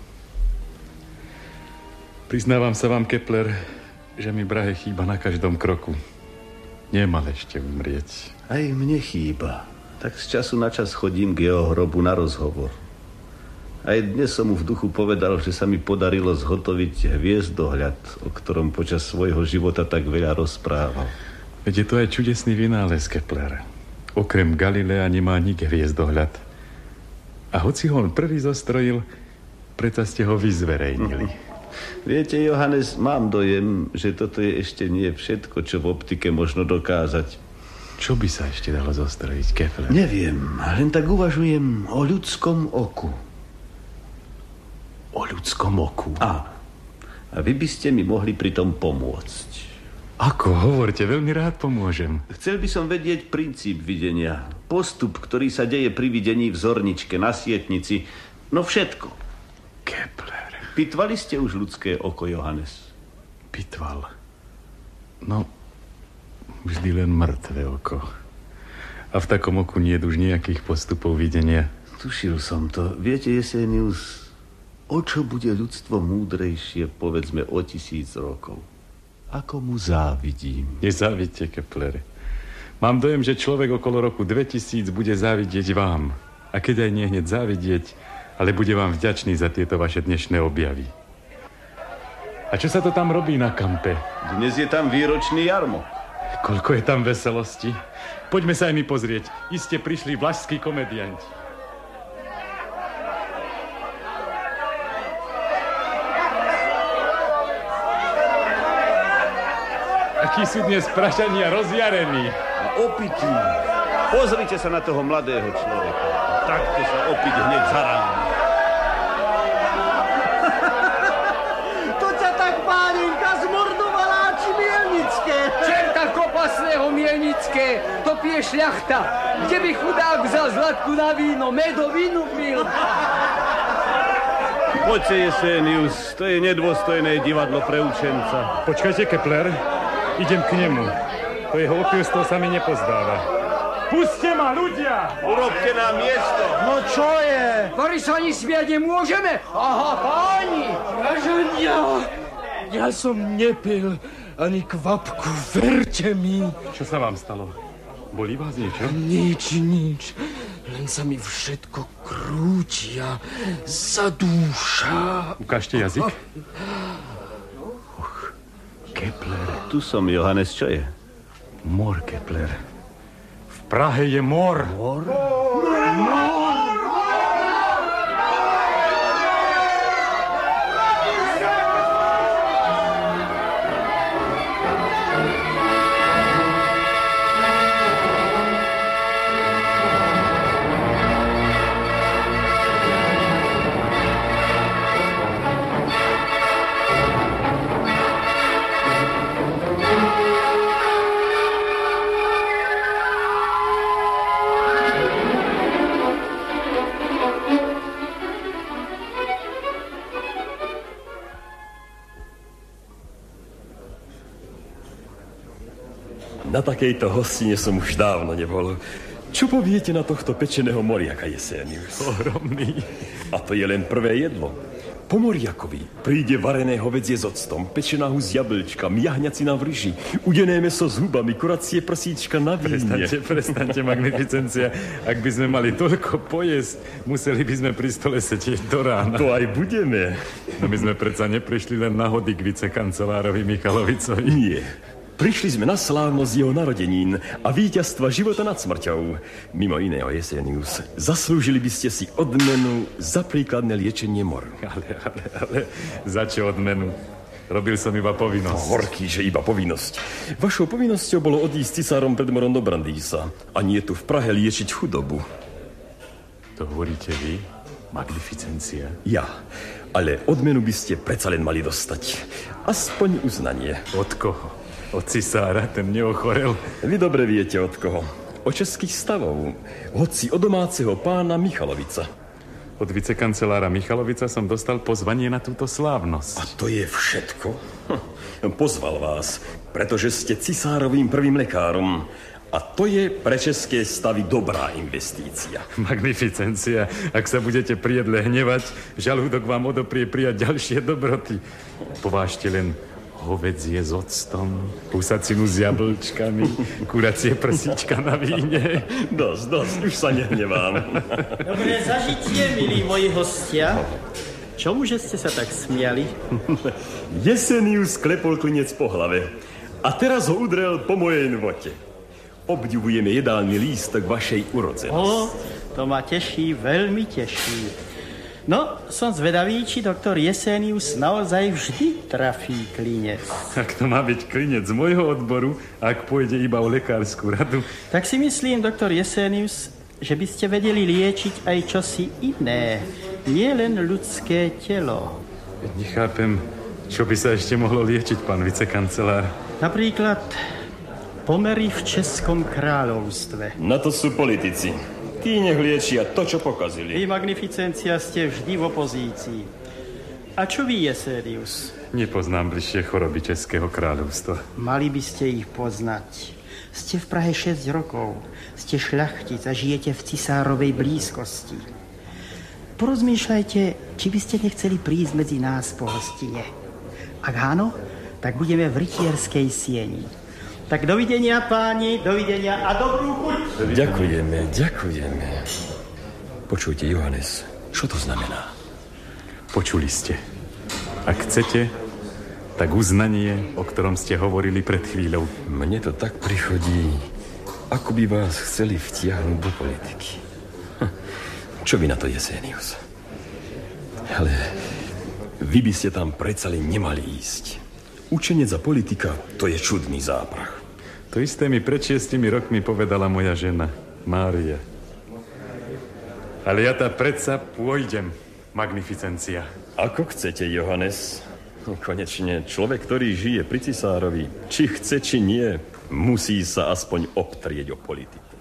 Priznávam sa vám, Kepler, že mi Brahe chýba na každom kroku. Nemal ešte umrieť. Aj mne chýba. Tak z času na čas chodím k jeho hrobu na rozhovor. Aj dnes som mu v duchu povedal, že sa mi podarilo zhotoviť hviezdohľad, o ktorom počas svojho života tak veľa rozprával. Veď je to aj čudesný vynález, Kepler. Okrem Galilea nemá nik hviezdohľad. A hoci ho on prvý zostrojil, preto ste ho vyzverejnili. Mm-hmm. Viete, Johannes, mám dojem, že toto je ešte nie všetko, čo v optike možno dokázať. Čo by sa ešte dalo zostrojiť, Kepler? Neviem, len tak uvažujem o ľudskom oku. O ľudskom oku? A, a vy by ste mi mohli pri tom pomôcť. Ako? Hovorte, veľmi rád pomôžem. Chcel by som vedieť princíp videnia. Postup, ktorý sa deje pri videní v zorničke, na sietnici. No všetko. Kepler. Pitvali ste už ľudské oko, Johannes? Pitval? No, vždy len mŕtve oko. A v takom oku nie je už nejakých postupov videnia. Tušil som to. Viete, Jesenius, o čo bude ľudstvo múdrejšie, povedzme, o tisíc rokov? Ako mu závidím. Nezávidte, Kepler. Mám dojem, že človek okolo roku dvetisíc bude závidieť vám. A keď aj nie hneď závidieť, ale bude vám vďačný za tieto vaše dnešné objavy. A čo sa to tam robí na kampe? Dnes je tam výročný jarmok. Koľko je tam veselosti. Poďme sa aj my pozrieť. Iste prišli vlašskí komedianti. Akí sú dnes prašania rozjarení. A opití. Pozrite sa na toho mladého človeka. Takto sa opiť hneď za ráno. To ťa tak, páninka, zmordovala či Mielnické. Čerta kopasného Mielnické, to pije šľachta. Kde by chudák vzal zlatku na víno, medovinu pil. Poďte, Jesenius, to je nedôstojné divadlo pre učenca. Počkajte, Kepler. Idem k nemu. To jeho opilstvo sa mi nepozdáva. Puste ma, ľudia! Urobte nám miesto. No čo je? Ktorí sa ani smiať nemôžeme? Aha, páni! Váženia, ja som nepil ani kvapku, verte mi. Čo sa vám stalo? Bolí vás niečo? Nič, nič. Len sa mi všetko krúti a zadúša. Ukážte jazyk. Kepler. Tu som, Johannes, čo je? Mor, Kepler. V Prahe je mor. Mor? Mor! Na takejto hostine som už dávno nebol. Čo poviete na tohto pečeného moriaka, Jesenius? Ohromný. A to je len prvé jedlo. Po moriakovi príde varené hovädzie s octom, pečená hus s jablčkami, jahňacina v ryži, udené mäso s hubami, kuracie prsíčka na víne. Prestaňte, prestaňte, magnificencia. Ak by sme mali toľko pojesť, museli by sme pri stole sedieť do rána. To aj budeme. No my sme predsa neprišli len na hody k vicekancelárovi Michalovicovi. Nie. Prišli sme na slávnosť jeho narodenín a víťazstva života nad smrťou. Mimo iného, Jesenius, zaslúžili by ste si odmenu za príkladné liečenie mor. Ale, ale, ale, za čo odmenu? Robil som iba povinnosť. Horký, že iba povinnosť. Vašou povinnosťou bolo odísť cisárom pred morom do Brandýsa. A nie tu v Prahe liečiť chudobu. To hovoríte vy? Magnificencia? Ja. Ale odmenu by ste predsa len mali dostať. Aspoň uznanie. Od koho? Od cisára, ten neochorel? Vy dobre viete od koho. Od českých stavov. Hoci od domáceho pána Michalovica. Od vicekancelára Michalovica som dostal pozvanie na túto slávnosť. A to je všetko? Hm. Pozval vás, pretože ste cisárovým prvým lekárom. A to je pre české stavy dobrá investícia. Magnificencia, ak sa budete prijedle hnevať, žalúdok vám odoprie prijať ďalšie dobroty. Povážte len hovedzie s octom, pusacinu s jablčkami, kuracie prsíčka na víne. Dosť, dosť, už sa nehnevám. Dobré zažitie, milí moji hostia. Čomuže ste sa tak smiali? Jesenius klepol klinec po hlave a teraz ho udrel po mojej nvote. Obdivujeme jedálny lístok vašej urodzenosti. O, to ma teší, veľmi teší. No, som zvedavý, či doktor Jesenius naozaj vždy trafí klinec. Ak to má byť klinec z môjho odboru, ak pôjde iba o lekárskú radu. Tak si myslím, doktor Jesenius, že by ste vedeli liečiť aj čosi iné. Nie len ľudské telo. Nechápem, čo by sa ešte mohlo liečiť, pán vicekancelár. Napríklad pomery v Českom kráľovstve. Na to sú politici. Tí nech liečia to, čo pokazili. Vy, magnificencia, ste vždy v opozícii. A čo vy, Jesenius? Nepoznám bližšie choroby Českého kráľovstva. Mali by ste ich poznať. Ste v Prahe šesť rokov. Ste šľachtic a žijete v cisárovej blízkosti. Porozmýšľajte, či by ste nechceli prísť medzi nás po hostine. Ak áno, tak budeme v rytierskej sieni. Tak dovidenia, páni, dovidenia a dobrú chuť. Ďakujeme, ďakujeme. Počujte, Johannes, čo to znamená? Počuli ste. Ak chcete, tak uznanie, o ktorom ste hovorili pred chvíľou. Mne to tak prichodí, ako by vás chceli vtiahnuť do politiky. Hm. Čo by na to, Jesenius? Ale vy by ste tam predsa len nemali ísť. Učenec a politika, to je čudný záprach. To isté mi pred šiestimi rokmi povedala moja žena, Mária. Ale ja tá predsa pôjdem, magnificencia. Ako chcete, Johannes. Konečne, človek, ktorý žije pri cisárovi, či chce, či nie, musí sa aspoň obtrieť o politiku.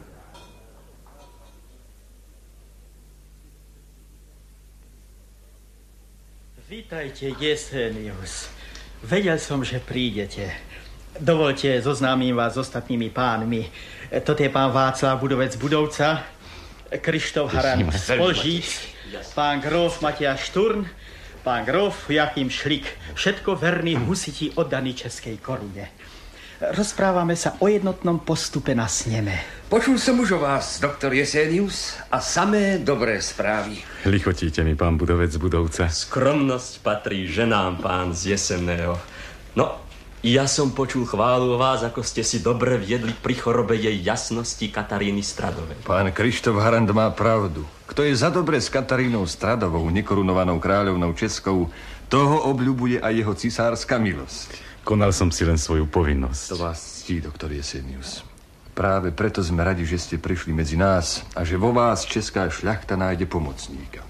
Vítajte, Jesenius. Vedel som, že prídete. Dovolte, zoznámim vás s ostatnými pánmi. Toto je pán Václav Budovec Budovca, Krištof Haran z Polžíc, pán Grof Matiáš Šturn, pán Grof Joachim Šlik. Všetko verní husiti oddaní českej korune. Rozprávame sa o jednotnom postupe na sneme. Počul som už o vás, doktor Jesenius, a samé dobré správy. Lichotíte mi, pán Budovec Budovca. Skromnosť patrí ženám, pán z Jesenného. No, ja som počul chválu o vás, ako ste si dobre viedli pri chorobe jej jasnosti Kataríny Stradovej. Pán Krištof Harand má pravdu. Kto je za dobre s Katarínou Stradovou, nekorunovanou kráľovnou Českou, toho obľubuje aj jeho cisárska milosť. Konal som si len svoju povinnosť. To vás ctí, doktor Jesenius. Práve preto sme radi, že ste prišli medzi nás a že vo vás česká šľachta nájde pomocníka.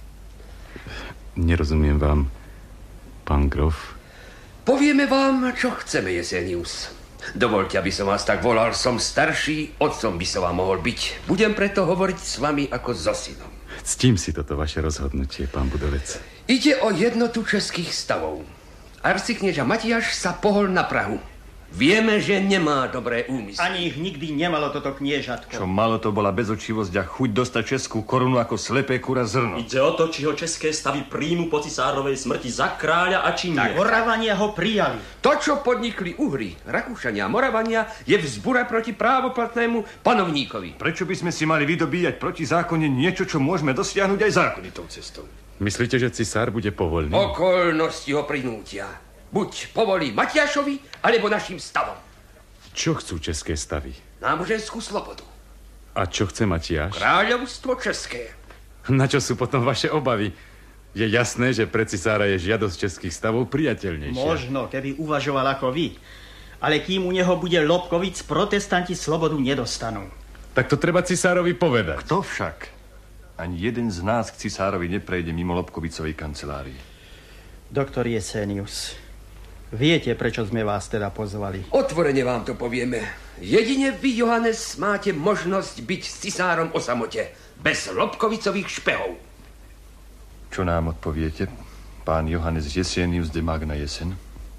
Nerozumiem vám, pán Grof. Povieme vám, čo chceme, Jesenius. Dovoľte, aby som vás tak volal. Som starší, otcom by som vám mohol byť. Budem preto hovoriť s vami ako so synom. Ctím si toto vaše rozhodnutie, pán Budovec. Ide o jednotu českých stavov. Arciknieža Matiáš sa pohol na Prahu. Vieme, že nemá dobré úmysly. Ani ich nikdy nemalo toto kniežatko. Čo malo, to bola bezočivosť a chuť dostať českú korunu ako slepé kura zrno. Ide o to, či ho české stavy príjmu po cisárovej smrti za kráľa a či nie. Tak Moravania ho prijali. To, čo podnikli Uhri, Rakúšania a Moravania, je vzbura proti právoplatnému panovníkovi. Prečo by sme si mali vydobíjať proti zákone niečo, čo môžeme dosiahnuť aj zákonitou cestou? Myslíte, že cisár bude povolný? Okolnosti ho prinútia. Buď povolí Matiášovi, alebo našim stavom. Čo chcú české stavy? Náboženskú slobodu. A čo chce Matiáš? Kráľovstvo české. Na čo sú potom vaše obavy? Je jasné, že pre cisára je žiadosť českých stavov priateľnejšia. Možno, keby uvažoval ako vy. Ale kým u neho bude Lobkovic, protestanti slobodu nedostanú. Tak to treba cisárovi povedať. Kto však? Ani jeden z nás k cisárovi neprejde mimo Lobkovicovej kancelárii. Doktor Jesenius, viete, prečo sme vás teda pozvali? Otvorene vám to povieme. Jedine vy, Johannes, máte možnosť byť s cisárom o samote, bez Lobkovicových špehov. Čo nám odpoviete, pán Johannes Jesenius de Magna Jesen?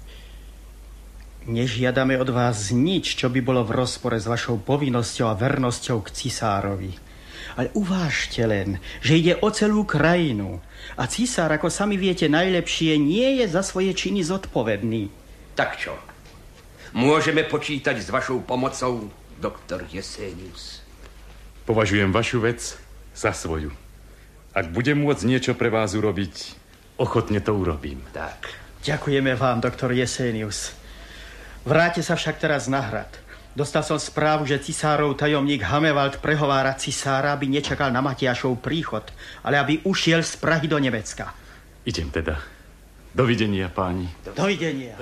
Nežiadame od vás nič, čo by bolo v rozpore s vašou povinnosťou a vernosťou k cisárovi. Ale uvážte len, že ide o celú krajinu. A cisár, ako sami viete najlepšie, nie je za svoje činy zodpovedný. Tak čo? Môžeme počítať s vašou pomocou, doktor Jesenius? Považujem vašu vec za svoju. Ak budem môcť niečo pre vás urobiť, ochotne to urobím. Tak. Ďakujeme vám, doktor Jesenius. Vráte sa však teraz na hrad. Dostal som správu, že cisárov tajomník Hamewald prehovára cisára, aby nečakal na Matiášov príchod, ale aby ušiel z Prahy do Nemecka. Idem teda. Dovidenia, páni. Dovidenia.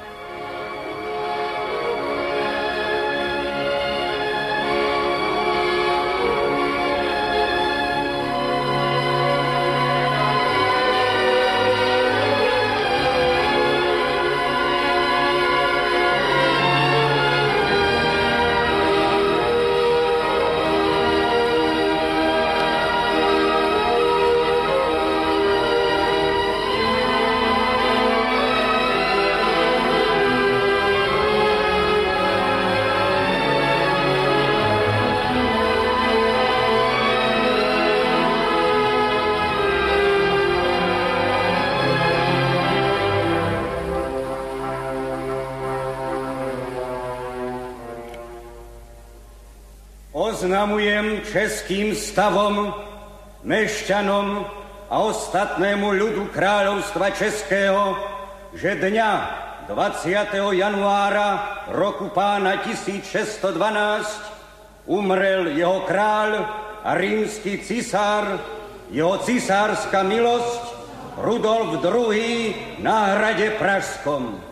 Oznamujem českým stavom, mešťanom a ostatnému ľudu kráľovstva českého, že dňa dvadsiateho januára roku pána tisícšesťsto dvanásť umrel jeho kráľ a rímsky cisár, jeho cisárska milosť Rudolf druhý. na hrade Pražskom.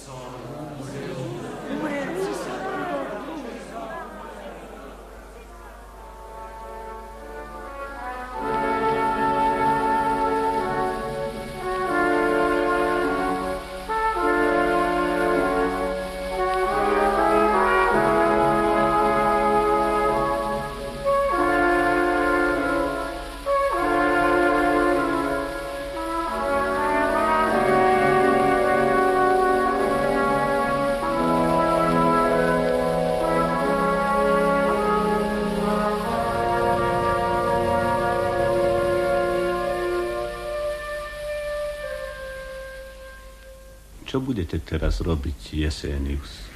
Čo budete teraz robiť, Jesenius?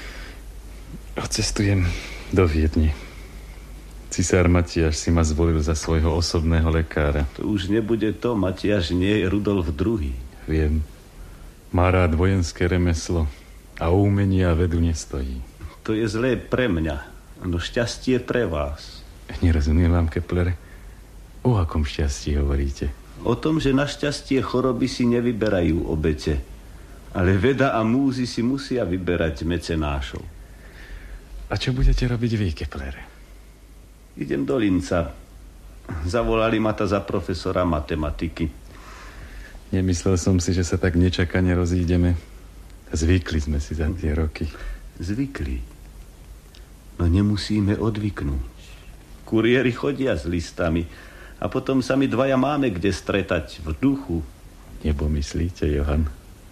Odcestujem do Viedne. Cisár Matiáš si ma zvolil za svojho osobného lekára. To už nebude to, Matiáš nie je Rudolf druhý. Viem. Má rád vojenské remeslo a o umenia a vedu nestojí. To je zlé pre mňa, no šťastie pre vás. Nerozumiem vám, Keplere. O akom šťastí hovoríte? O tom, že na šťastie choroby si nevyberajú obete. Ale veda a múzy si musia vyberať mecenášov. A čo budete robiť vy, Keplere? Idem do Linca. Zavolali ma ta za profesora matematiky. Nemyslel som si, že sa tak nečakane rozídeme. Zvykli sme si za tie roky. Zvykli? No nemusíme odvyknúť. Kuriéri chodia s listami a potom sa my dvaja máme kde stretať v duchu. Nebo myslíte, Johan?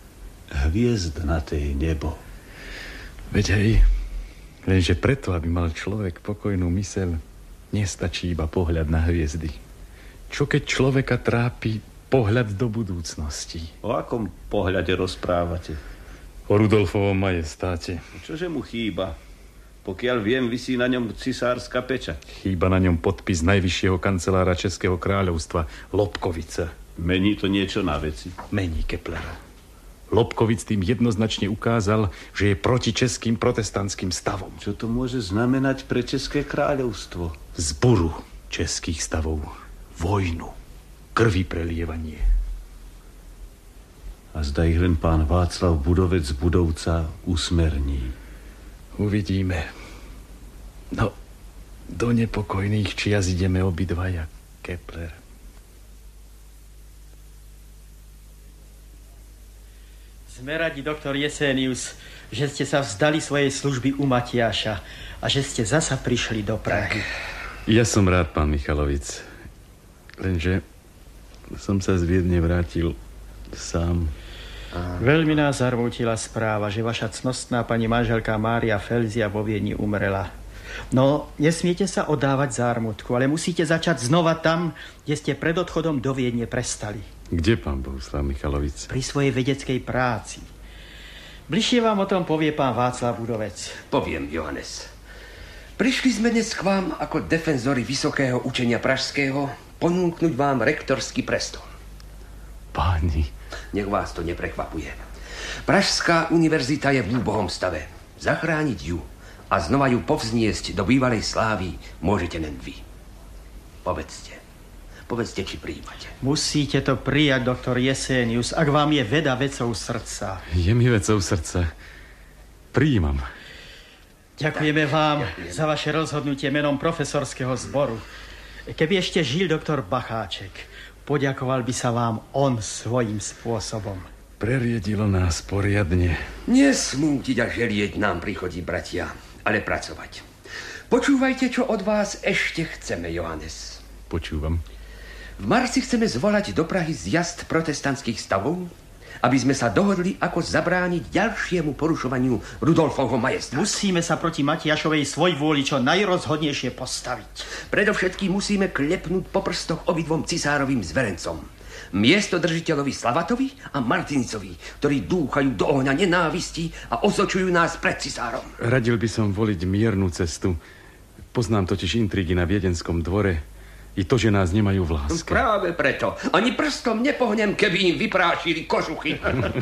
Hviezdnaté nebo. Veď hej, lenže preto, aby mal človek pokojnú myseľ, nestačí iba pohľad na hviezdy. Čo keď človeka trápi pohľad do budúcnosti? O akom pohľade rozprávate? O Rudolfovom majestáte. Čože mu chýba? Pokiaľ viem, visí na ňom cisárska pečať. Chýba na ňom podpis najvyššieho kancelára Českého kráľovstva, Lobkovica. Mení to niečo na veci? Mení, Keplera. Lobkovic tým jednoznačne ukázal, že je proti českým protestantským stavom. Čo to môže znamenať pre České kráľovstvo? Zburu českých stavov, vojnu, krvi prelievanie. A zda ich len pán Václav Budovec Budovca usmerní. Uvidíme. No, do nepokojných čias ideme obidvaja, Kepler. Sme radi, doktor Jesenius, že ste sa vzdali svojej služby u Matiáša a že ste zasa prišli do Prahy. Ja som rád, pán Michalovic. Lenže som sa z Viedne vrátil sám. A... Veľmi nás zarmútila správa, že vaša cnostná pani manželka Mária Felzia vo Viedni umrela. No, nesmiete sa oddávať zármutku, ale musíte začať znova tam, kde ste pred odchodom do Viedne prestali. Kde, pán Bohuslav Michalovic? Pri svojej vedeckej práci. Bližšie vám o tom povie pán Václav Budovec. Poviem, Johannes. Prišli sme dnes k vám ako defenzori vysokého učenia pražského ponúknuť vám rektorský prestol. Páni. Nech vás to neprekvapuje. Pražská univerzita je v úbohom stave. Zachrániť ju a znova ju povzniesť do bývalej slávy môžete len vy. Povedzte. Povedzte, či prijímate. Musíte to prijať, doktor Jesenius, ak vám je veda vecou srdca. Je mi vecou srdca. Prijímam. Ďakujeme vám Ďakujem. za vaše rozhodnutie menom profesorského zboru. Keby ešte žil doktor Bacháček, poďakoval by sa vám on svojím spôsobom. Preriedilo nás poriadne. Nesmútiť a želieť nám prichodí, bratia, ale pracovať. Počúvajte, čo od vás ešte chceme, Johannes. Počúvam. V marci chceme zvolať do Prahy zjazd protestantských stavov, aby sme sa dohodli, ako zabrániť ďalšiemu porušovaniu Rudolfovho majestátu. Musíme sa proti Matiášovej svojvôli čo najrozhodnejšie postaviť. Predovšetkým musíme klepnúť po prstoch obidvom cisárovým zverencom. Miestodržiteľovi Slavatovi a Martinicovi, ktorí dúchajú do ohňa nenávisti a osočujú nás pred cisárom. Radil by som voliť miernu cestu. Poznám totiž intrigy na viedenskom dvore. I to, že nás nemajú v láske. Práve preto. Ani prstom nepohnem, keby im vyprášili kožuchy.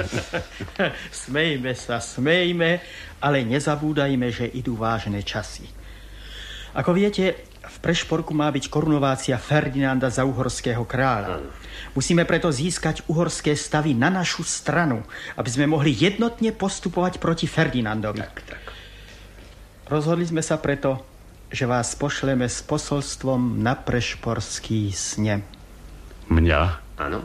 Smejme sa, smejme, ale nezabúdajme, že idú vážne časy. Ako viete, v Prešporku má byť korunovácia Ferdinanda za uhorského kráľa. Musíme preto získať uhorské stavy na našu stranu, aby sme mohli jednotne postupovať proti Ferdinandovi. Tak, tak. Rozhodli sme sa preto, že vás pošleme s posolstvom na Prešporský snem. Mňa? Áno.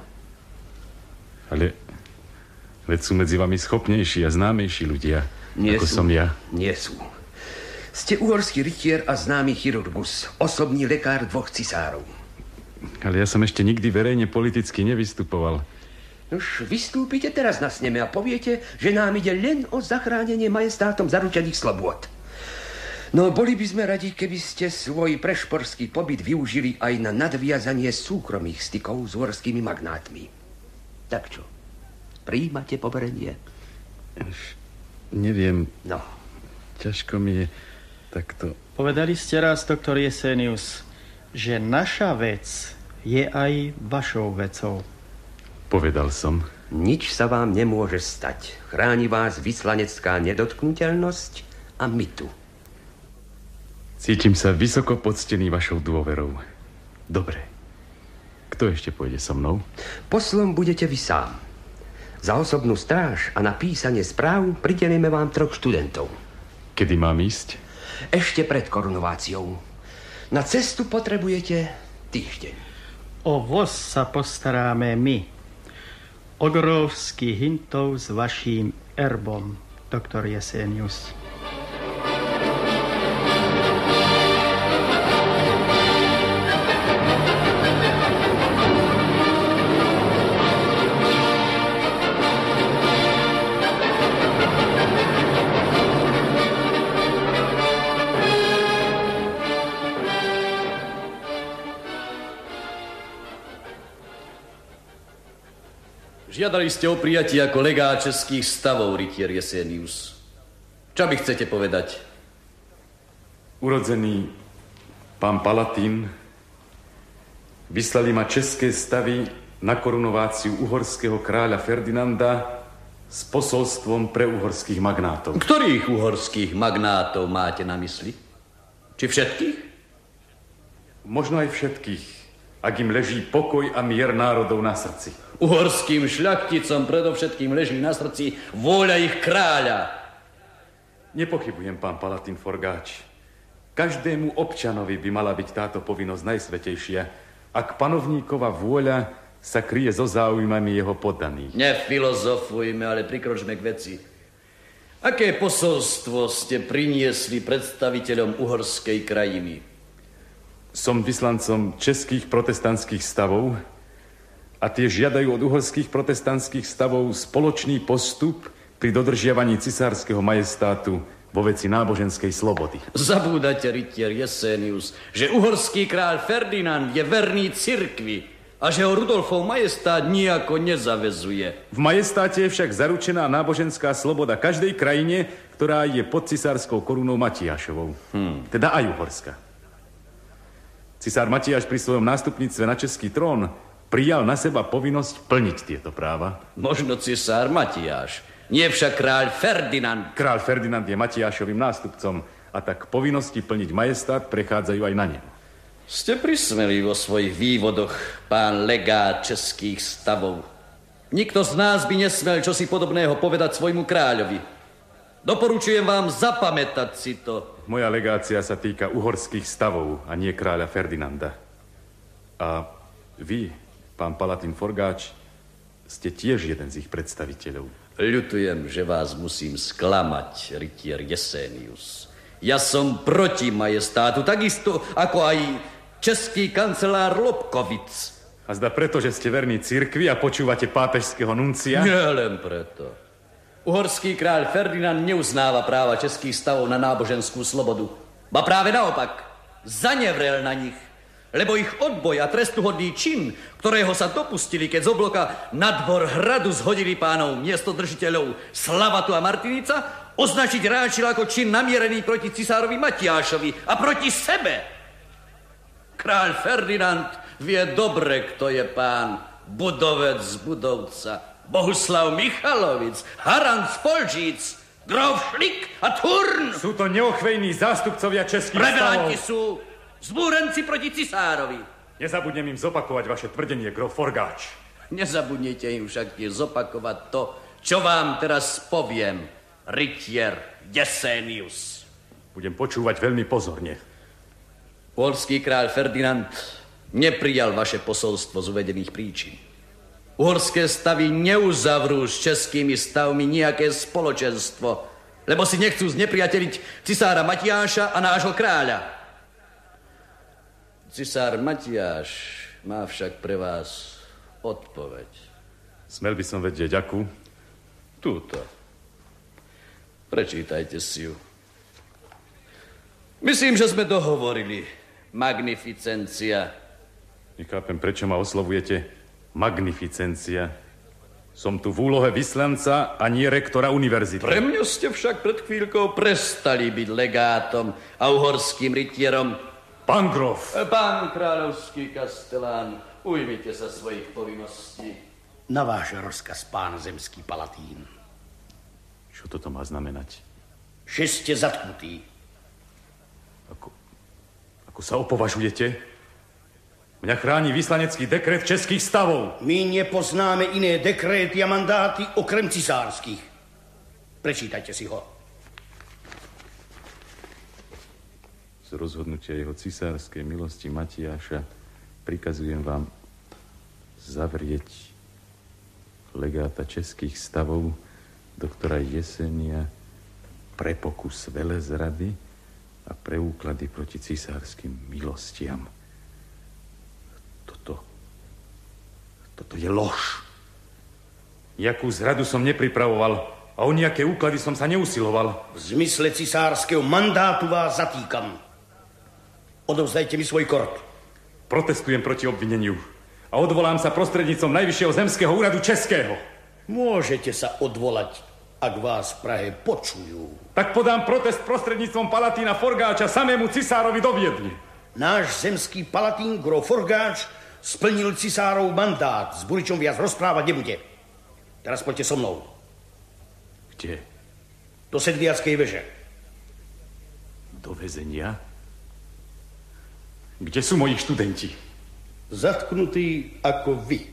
Ale veď sú medzi vami schopnejší a známejší ľudia, nie ako sú, som ja. Nie sú. Ste uhorský rytier a známy chirurgus, osobný lekár dvoch cisárov. Ale ja som ešte nikdy verejne politicky nevystupoval. Už vystúpite teraz na sneme a poviete, že nám ide len o zachránenie majestátom zaručených slobôd. No, boli by sme radi, keby ste svoj prešporský pobyt využili aj na nadviazanie súkromných stykov s uhorskými magnátmi. Tak čo? Prijímate poverenie? Neviem. No. Ťažko mi je takto. Povedali ste raz, doktor Jesenius, že naša vec je aj vašou vecou. Povedal som. Nič sa vám nemôže stať. Chráni vás vyslanecká nedotknuteľnosť a my tu. Cítim sa vysoko poctený vašou dôverou. Dobre. Kto ešte pôjde so mnou? Poslom budete vy sám. Za osobnú stráž a na písanie správ pridelíme vám troch študentov. Kedy mám ísť? Ešte pred korunováciou. Na cestu potrebujete týždeň. O voz sa postaráme my. Ogorovský hintov s vaším erbom, doktor Jesenius. Žiadali ste o prijatie ako legát českých stavov, rytier Jesenius. Čo by chcete povedať? Urodzený pán Palatín, vyslali ma české stavy na korunováciu uhorského kráľa Ferdinanda s posolstvom pre uhorských magnátov. Ktorých uhorských magnátov máte na mysli? Či všetkých? Možno aj všetkých, ak im leží pokoj a mier národov na srdci. Uhorským šľachticom predovšetkým leží na srdci vôľa ich kráľa. Nepochybujem, pán Palatín Forgáč. Každému občanovi by mala byť táto povinnosť najsvätejšia a ak panovníkova vôľa sa kryje so záujmami jeho poddaných. Nefilozofujme, ale prikročme k veci. Aké posolstvo ste priniesli predstaviteľom uhorskej krajiny? Som vyslancom českých protestantských stavov a tie žiadajú od uhorských protestantských stavov spoločný postup pri dodržiavaní cisárskeho majestátu vo veci náboženskej slobody. Zabúdate, rytier Jesenius, že uhorský kráľ Ferdinand je verný cirkvi a že ho Rudolfov majestát nijako nezavezuje. V majestáte je však zaručená náboženská sloboda každej krajine, ktorá je pod cisárskou korunou Matiášovou. Hmm. Teda aj uhorská. Cisár Matiáš pri svojom nástupníctve na český trón prijal na seba povinnosť plniť tieto práva. Možno cisár Matiáš, nie však kráľ Ferdinand. Kráľ Ferdinand je Matiášovým nástupcom a tak povinnosti plniť majestát prechádzajú aj na neho. Ste prismeli vo svojich vývodoch, pán legát českých stavov. Nikto z nás by nesmel čosi podobného povedať svojmu kráľovi. Doporučujem vám zapamätať si to. Moja legácia sa týka uhorských stavov a nie kráľa Ferdinanda. A vy, pán Palatín Forgáč, ste tiež jeden z ich predstaviteľov. Ľutujem, že vás musím sklamať, rytier Jesenius. Ja som proti majestátu, takisto ako aj český kancelár Lobkovic. A zda preto, že ste verní cirkvi a počúvate pápežského nuncia? Nie len preto. Uhorský kráľ Ferdinand neuznáva práva českých stavov na náboženskú slobodu. Ba práve naopak, zanevrel na nich. Lebo ich odboj a trestuhodný čin, ktorého sa dopustili, keď z obloka na dvor hradu zhodili pánov miestodržiteľov Slavatu a Martinica, označiť ráčil ako čin namierený proti cisárovi Matiášovi a proti sebe. Kráľ Ferdinand vie dobre, kto je pán Budovec z Budovca, Bohuslav Michalovic, Harant z Polžíc, Grof Šlik a Turn. Sú to neochvejní zástupcovia českých stavov. Rebelanti sú zbúrenci proti cisárovi. Nezabudnem im zopakovať vaše tvrdenie, grof Forgáč. Nezabudnite im však tiež zopakovať to, čo vám teraz poviem, rytier Jesenius. Budem počúvať veľmi pozorne. Uhorský kráľ Ferdinand neprijal vaše posolstvo z uvedených príčin. Uhorské stavy neuzavrú s českými stavmi nejaké spoločenstvo, lebo si nechcú znepriateliť cisára Matiáša a nášho kráľa. Cisár Matiáš má však pre vás odpoveď. Smel by som vedieť, akú? Túto. Prečítajte si ju. Myslím, že sme dohovorili. Magnificencia. Nechápem, prečo ma oslovujete magnificencia. Som tu v úlohe vyslanca a nie rektora univerzity. Pre mňa ste však pred chvíľkou prestali byť legátom a uhorským rytierom. Pán grof. Pán kráľovský kastelán, ujmite sa svojich povinností. Na váš rozkaz, pán zemský palatín. Čo toto má znamenať? Že ste zatknutí. Ako, ako sa opovažujete? Mňa chráni vyslanecký dekret českých stavov. My nepoznáme iné dekréty a mandáty okrem cisárskych. Prečítajte si ho. Z rozhodnutia jeho cisárskej milosti Matiáša prikazujem vám zavrieť legáta českých stavov doktora Jesenia pre pokus velezrady a pre úklady proti cisárskym milostiam. Toto, toto je lož. Jakú zradu som nepripravoval a o nejaké úklady som sa neusiloval. V zmysle cisárskeho mandátu vás zatýkam. Odovzdajte mi svoj kort. Protestujem proti obvineniu a odvolám sa prostredníctvom Najvyššieho zemského úradu českého. Môžete sa odvolať, ak vás v Prahe počujú. Tak podám protest prostredníctvom Palatína Forgáča samému cisárovi do Viedne. Náš zemský palatín grof Forgáč splnil cisárov mandát. S Buričom viac rozprávať nebude. Teraz poďte so mnou. Kde? Do Sedliackej veže. Do väzenia? Kde sú moji študenti? Zatknutí ako vy.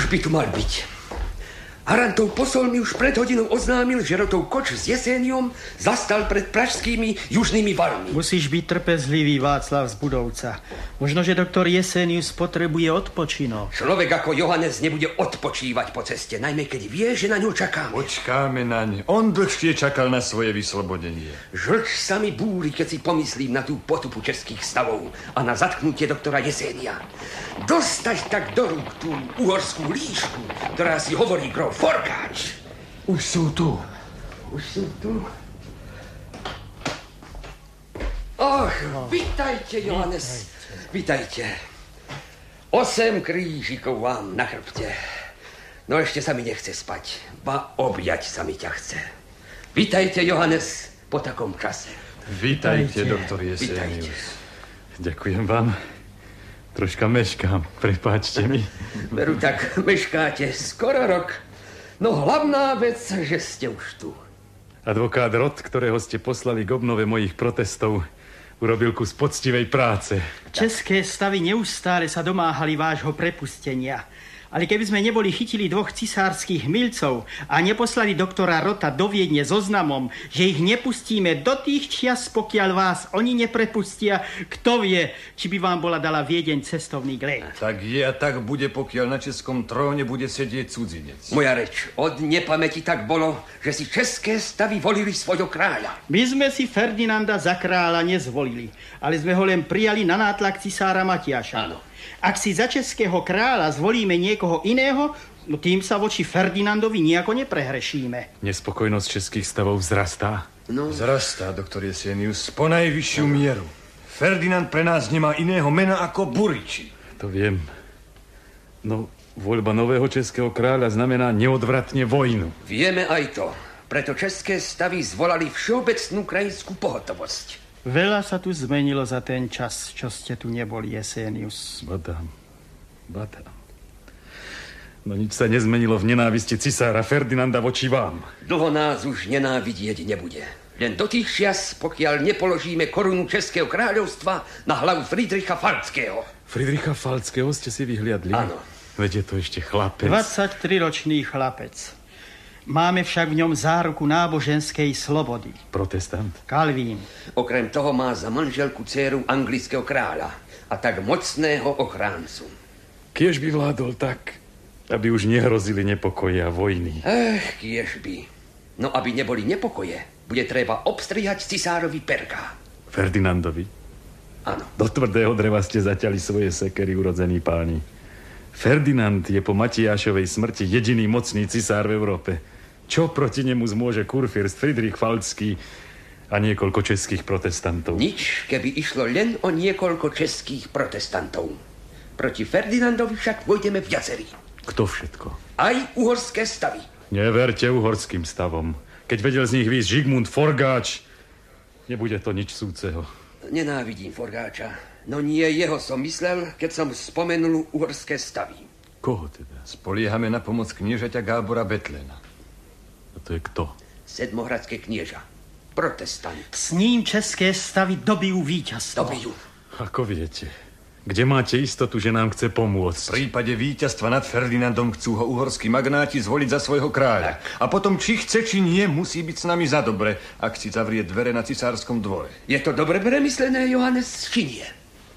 Už by tu mal byť. Arantov posol mi už pred hodinou oznámil, že rotov koč s Jeséniom zastal pred pražskými južnými valmi. Musíš byť trpezlivý, Václav z Budovca. Možno, že doktor Jesenius potrebuje odpočinok. Človek ako Johannes nebude odpočívať po ceste, najmä keď vie, že na ňu čakáme. Počkáme na ne. On dlhšie čakal na svoje vyslobodenie. Žlč sa mi búri, keď si pomyslím na tú potupu českých stavov a na zatknutie doktora Jesenia. Dostať tak do rúk tú uhorskú líšku, ktorá si hovorí grof Forgáč. Už sú tu. Už sú tu. Och, vítajte, Johannes. Vítajte. Osem krížikov vám na chrbte. No ešte sa mi nechce spať. Ba objať sa mi ťa chce. Vítajte, Johannes, po takom čase. Vítajte, doktor Jesenius. Ďakujem vám. Troška meškám, prepáčte mi. Veru tak, meškáte skoro rok. No hlavná vec, že ste už tu. Advokát Rod, ktorého ste poslali k obnove mojich protestov, urobil kus poctivej práce. České stavy neustále sa domáhali vášho prepustenia. Ale keby sme neboli chytili dvoch cisárskych milcov a neposlali doktora Rota do Viedne so znamom, že ich nepustíme do tých čias, pokiaľ vás oni neprepustia, kto vie, či by vám bola dala Viedeň cestovný gled. Tak je a tak bude, pokiaľ na českom tróne bude sedieť cudzinec. Moja reč, od nepamäti tak bolo, že si české stavy volili svojho kráľa. My sme si Ferdinanda za kráľa nezvolili, ale sme ho len prijali na nátlak cisára Matiáša. Áno. Ak si za českého kráľa zvolíme niekoho iného, no tým sa voči Ferdinandovi nejako neprehrešíme. Nespokojnosť českých stavov vzrastá. No. Vzrastá, doktor Jesenius, po najvyššiu mieru. Ferdinand pre nás nemá iného mena ako Buriči. To viem. No, voľba nového českého kráľa znamená neodvratne vojnu. Vieme aj to. Preto české stavy zvolali všeobecnú krajinskú pohotovosť. Veľa sa tu zmenilo za ten čas, čo ste tu neboli, Jesenius. Badám, badám. No nič sa nezmenilo v nenávisti cisára Ferdinanda voči vám. Dlho nás už nenávidieť nebude. Len do tých čias, pokiaľ nepoložíme korunu Českého kráľovstva na hlavu Friedricha Falckého. Friedricha Falckého ste si vyhliadli? Áno. Veď je to ešte chlapec. dvadsaťtriročný chlapec. Máme však v ňom záruku náboženskej slobody. Protestant? Kalvín. Okrem toho má za manželku dcéru anglického kráľa a tak mocného ochráncu. Kiež by vládol tak, aby už nehrozili nepokoje a vojny. Ech, kiež by. No aby neboli nepokoje, bude treba obstrihať cisárovi perka. Ferdinandovi? Áno. Do tvrdého dreva ste zaťali svoje sekery, urodzení páni. Ferdinand je po Matiášovej smrti jediný mocný cisár v Európe. Čo proti nemu zmôže kurfürst Friedrich Falcký a niekoľko českých protestantov? Nič, keby išlo len o niekoľko českých protestantov. Proti Ferdinandovi však pôjdeme viacerí. Kto všetko? Aj uhorské stavy. Neverte uhorským stavom. Keď vedel z nich výjsť Žigmund Forgáč, nebude to nič súceho. Nenávidím Forgáča. No nie jeho som myslel, keď som spomenul uhorské stavy. Koho teda? Spoliehame na pomoc kniežaťa Gábora Betlena. A to je kto? Sedmohradské knieža. Protestant. S ním české stavy dobijú víťazstvo. Dobijú. Ako viete? Kde máte istotu, že nám chce pomôcť? V prípade víťazstva nad Ferdinandom chcú ho uhorskí magnáti zvoliť za svojho kráľa. Tak. A potom, či chce, či nie, musí byť s nami za dobre, ak si zavrie dvere na cisárskom dvore. Je to dobre premyslené, Johannes, či nie?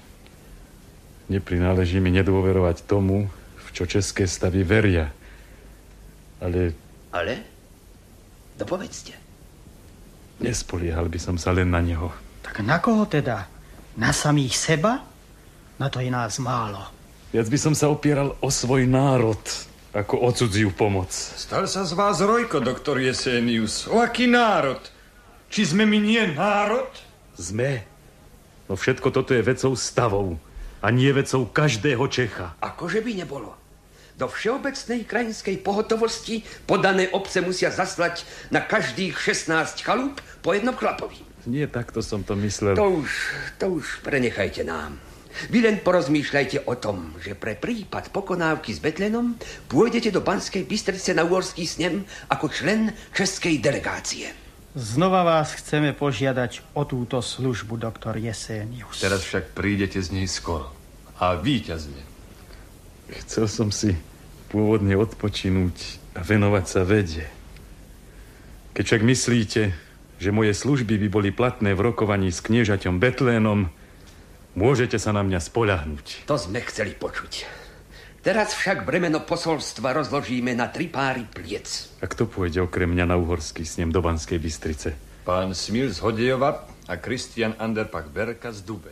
Neprináleží mi nedôverovať tomu, v čo české stavy veria. Ale... Ale? Dopovedzte. Nespoliehal by som sa len na neho. Tak na koho teda? Na samých seba? Na to je nás málo. Viac by som sa opieral o svoj národ, ako o cudziu pomoc. Stal sa z vás Rojko, doktor Jesenius. O aký národ? Či sme my nie národ? Sme. No všetko toto je vecou stavov a nie vecou každého Čecha. Akože by nebolo. Do všeobecnej krajinskej pohotovosti podané obce musia zaslať na každých šestnásť chalúp po jednom chlapovi. Nie, takto som to myslel. To už, to už prenechajte nám. Vy len porozmýšľajte o tom, že pre prípad pokonávky s Betlenom pôjdete do Banskej Bystrice na uhorský snem ako člen českej delegácie. Znova vás chceme požiadať o túto službu, doktor Jesenius. Teraz však prídete z nej skoro. A víťazne. Chcel som si pôvodne odpočinúť a venovať sa vede. Keď však myslíte, že moje služby by boli platné v rokovaní s kniežaťom Betlénom, môžete sa na mňa spoľahnúť. To sme chceli počuť. Teraz však bremeno posolstva rozložíme na tri páry pliec. A kto pôjde okrem mňa na uhorský snem do Banskej Bystrice? Pán Smil z Hodejova a Kristian Anderpach Berka z Dubej.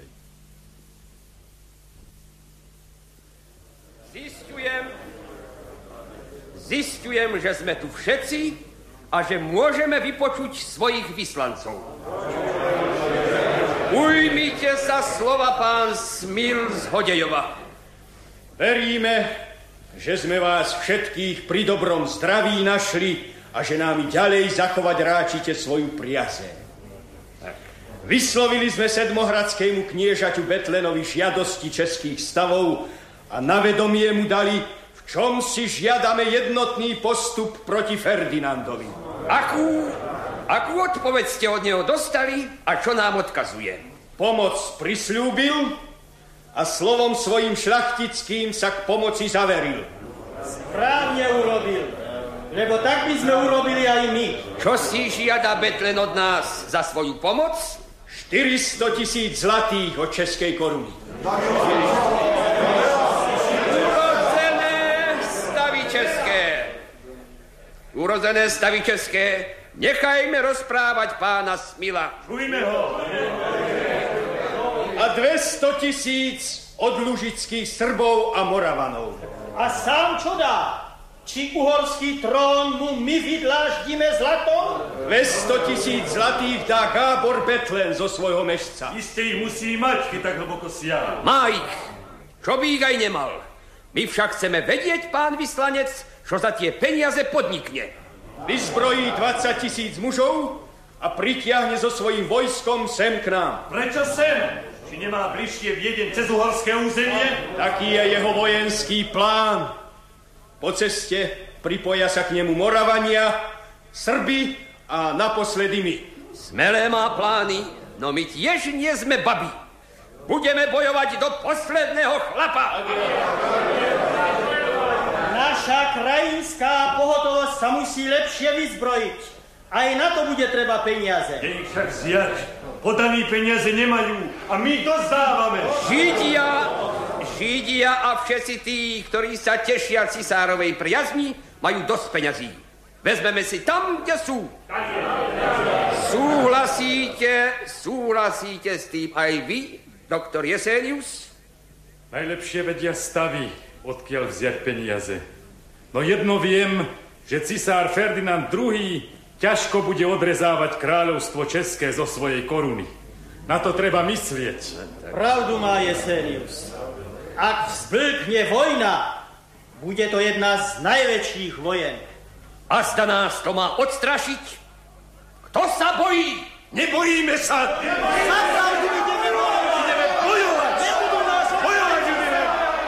Zistujem, zistujem, že sme tu všetci a že môžeme vypočuť svojich vyslancov. Ujmite sa slova, pán Smil z Hodejova. Veríme, že sme vás všetkých pri dobrom zdraví našli a že nám i ďalej zachovať ráčite svoju priazeň. Vyslovili sme sedmohradskému kniežaťu Betlenovi žiadosti českých stavov a na vedomie mu dali, v čom si žiadame jednotný postup proti Ferdinandovi. Akú, akú odpoveď ste od neho dostali a čo nám odkazuje? Pomoc prisľúbil a slovom svojim šľachtickým sa k pomoci zaveril. Správne urobil, lebo tak by sme urobili aj my. Čo si žiada Betlen od nás za svoju pomoc? štyristo tisíc zlatých od českej koruny. Urozené stavy české. Urozené stavy české. Nechajme rozprávať pána Smila. Čujme ho. A dvesto tisíc od lužických Srbov a Moravanov. A sám čo dá? Či uhorský trón mu my vydláždíme zlatom? dvesto tisíc zlatých dá Gábor Betlen zo svojho mešca. Isté ich musí mať, keď tak hlboko siaha. Má ich. Čo by ich aj nemal. My však chceme vedieť, pán vyslanec, čo za tie peniaze podnikne. Vyzbrojí dvadsať tisíc mužov a pritiahne so svojím vojskom sem k nám. Prečo sem? Či nemá bližšie Viedeň cez uhorské územie? Taký je jeho vojenský plán. Po ceste pripoja sa k nemu Moravania, Srbi a naposledy my. Smelé má plány, no my tiež nie sme babi. Budeme bojovať do posledného chlapa. Naša krajinská pohotovosť sa musí lepšie vyzbrojiť. Aj na to bude treba peniaze. Kde ich však zjať? Podaní peniaze nemajú a my dozdávame. Židia, Židia a všetci tí, ktorí sa tešia cisárovej priazni, majú dosť peňazí. Vezmeme si tam, kde sú. Súhlasíte, súhlasíte s tým aj vy, doktor Jesenius? Najlepšie vedia stavy, odkiaľ vziať peniaze. No jedno viem, že cisár Ferdinand druhý. ťažko bude odrezávať kráľovstvo české zo svojej koruny. Na to treba myslieť. Pravdu má Jesenius. Ak vzblkne vojna, bude to jedna z najväčších vojen. A zda nás to má odstrašiť? Kto sa bojí? Nebojíme sa! Sa pravdu ideme bojovať! Ideme bojovať! Nebudú nás bojovať! Ideme!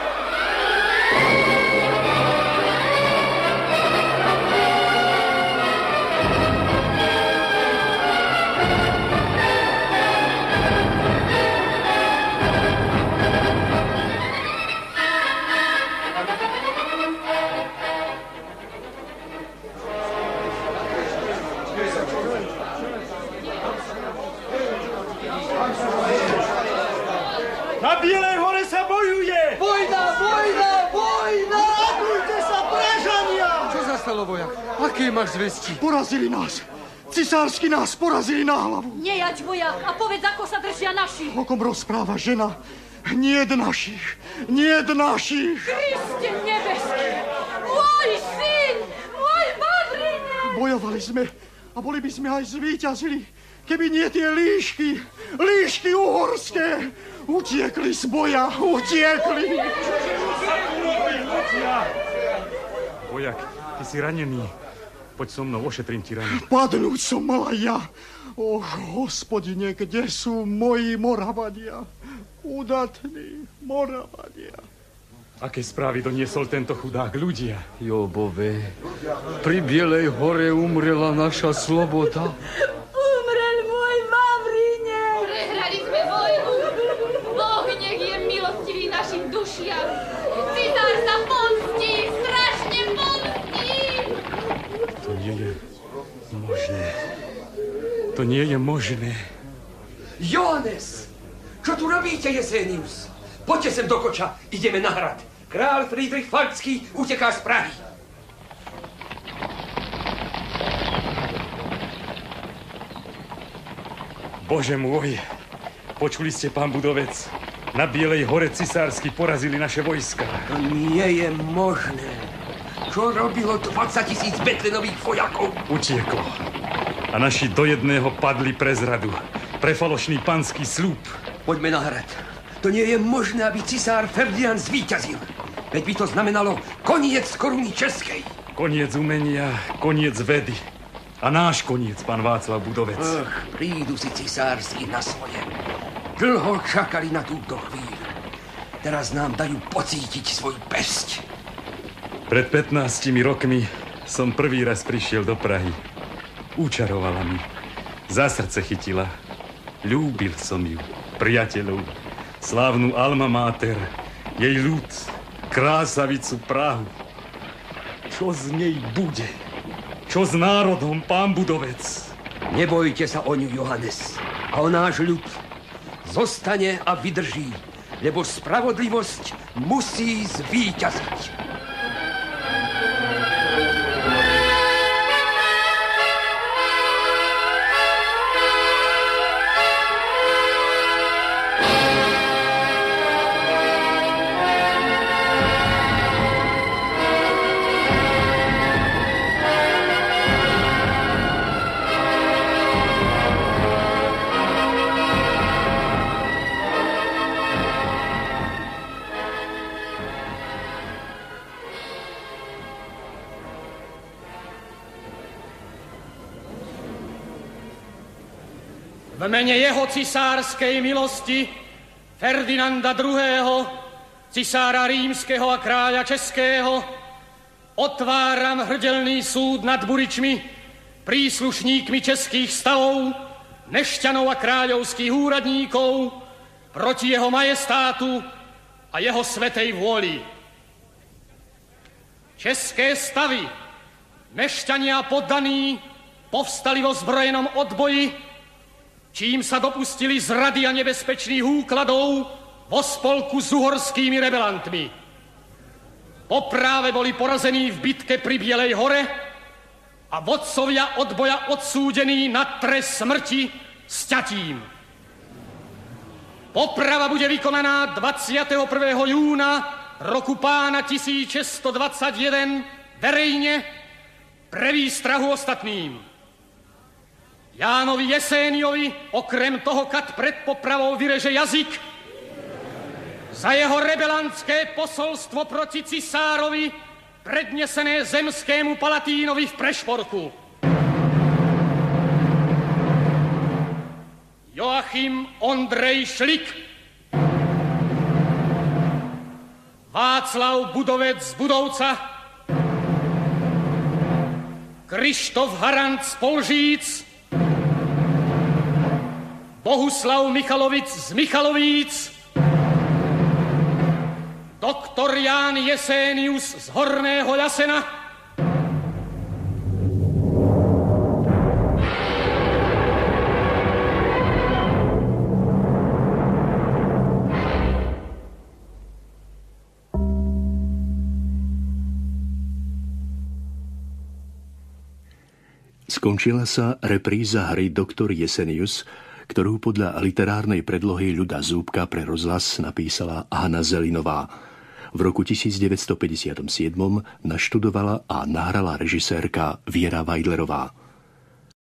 Na Bielej hore sa bojuje! Vojna, vojna, vojna! Radujte sa, Pražania! Čo sa stalo, vojak? Aké máš zvesti? Porazili nás. Cisársky nás porazili na hlavu. Nejaď, vojak, a povedz, ako sa držia naši. O kom rozpráva žena? Niet našich, niet našich. Kriste nebeský, môj syn, môj Vavrine! Bojovali sme a boli by sme aj zvíťazili, keby nie tie líšky, líšky uhorské. Utiekli z boja, utiekli. Vojak, ty si ranený. Poď so mnou, ošetrím ti ranu. Padnúť som mala ja. Och, hospodine, kde sú moji Moravania? Udatní Moravania. Aké správy doniesol tento chudák ľudia? Jobove, pri Bielej hore umrela naša sloboda. Umrel môj Vavrine. Prehrali sme vojnu. Boh nech je milostivý našim dušiam. Cisár sa pomstí, strašne To nie je možné. Johannes! Čo tu robíte, Jesenius? Poďte sem do koča, ideme na hrad. Král Friedrich Falcký uteká z Prahy. Bože môj, počuli ste, pán Budovec? Na Bielej hore cisársky porazili naše vojska. To nie je možné. Čo robilo dvadsať tisíc Betlenových vojakov? Utieklo. A naši do jedného padli pre zradu. Pre falošný panský sľub. Poďme na hrad. To nie je možné, aby cisár Ferdinand zvíťazil. Veď by to znamenalo koniec koruny českej. Koniec umenia, koniec vedy. A náš koniec, pán Václav Budovec. Ach, prídu si cisársky na svoje. Dlho čakali na túto chvíľu. Teraz nám dajú pocítiť svoj pesť. Pred pätnástimi rokmi som prvý raz prišiel do Prahy. Učarovala mi. Za srdce chytila. Ľúbil som ju, priateľov, slávnu Alma Mater, jej ľud, krásavicu Prahu. Čo z nej bude? Čo s národom, pán Budovec? Nebojte sa o ňu, Johannes. A o náš ľud. Zostane a vydrží, lebo spravodlivosť musí zvíťaziť. V mene jeho cisárskej milosti Ferdinanda druhého., cisára rímskeho a kráľa českého, otváram hrdelný súd nad Buričmi, príslušníkmi českých stavov, mešťanov a kráľovských úradníkov proti jeho majestátu a jeho svätej vôli. České stavy, mešťania poddaní, povstali vo zbrojenom odboji, čím sa dopustili zrady a nebezpečných úkladov vo spolku s uhorskými rebelantmi. Popráve boli porazení v bitke pri Bielej hore a vodcovia odboja odsúdení na trest smrti sťatím. Poprava bude vykonaná dvadsiateho prvého júna roku pána tisícšesťstodvadsaťjeden verejne pre výstrahu ostatným. Jánovi Jeséniovi okrem toho kat pred popravou vyreže jazyk za jeho rebelantské posolstvo proti cisárovi prednesené zemskému palatínovi v Prešporku. Joachim Ondrej Šlik, Václav Budovec z Budovca, Krištof Harant z Polžíc, Bohuslav Michalovic z Michalovíc, doktor Ján Jesénius z Horného Jasena, Skončila sa repríza hry Doktor Jesenius, ktorú podľa literárnej predlohy Ľuda Zúbka pre rozhlas napísala Hanna Zelinová. V roku devätnásťstopäťdesiatsedem naštudovala a nahrala režisérka Viera Weidlerová.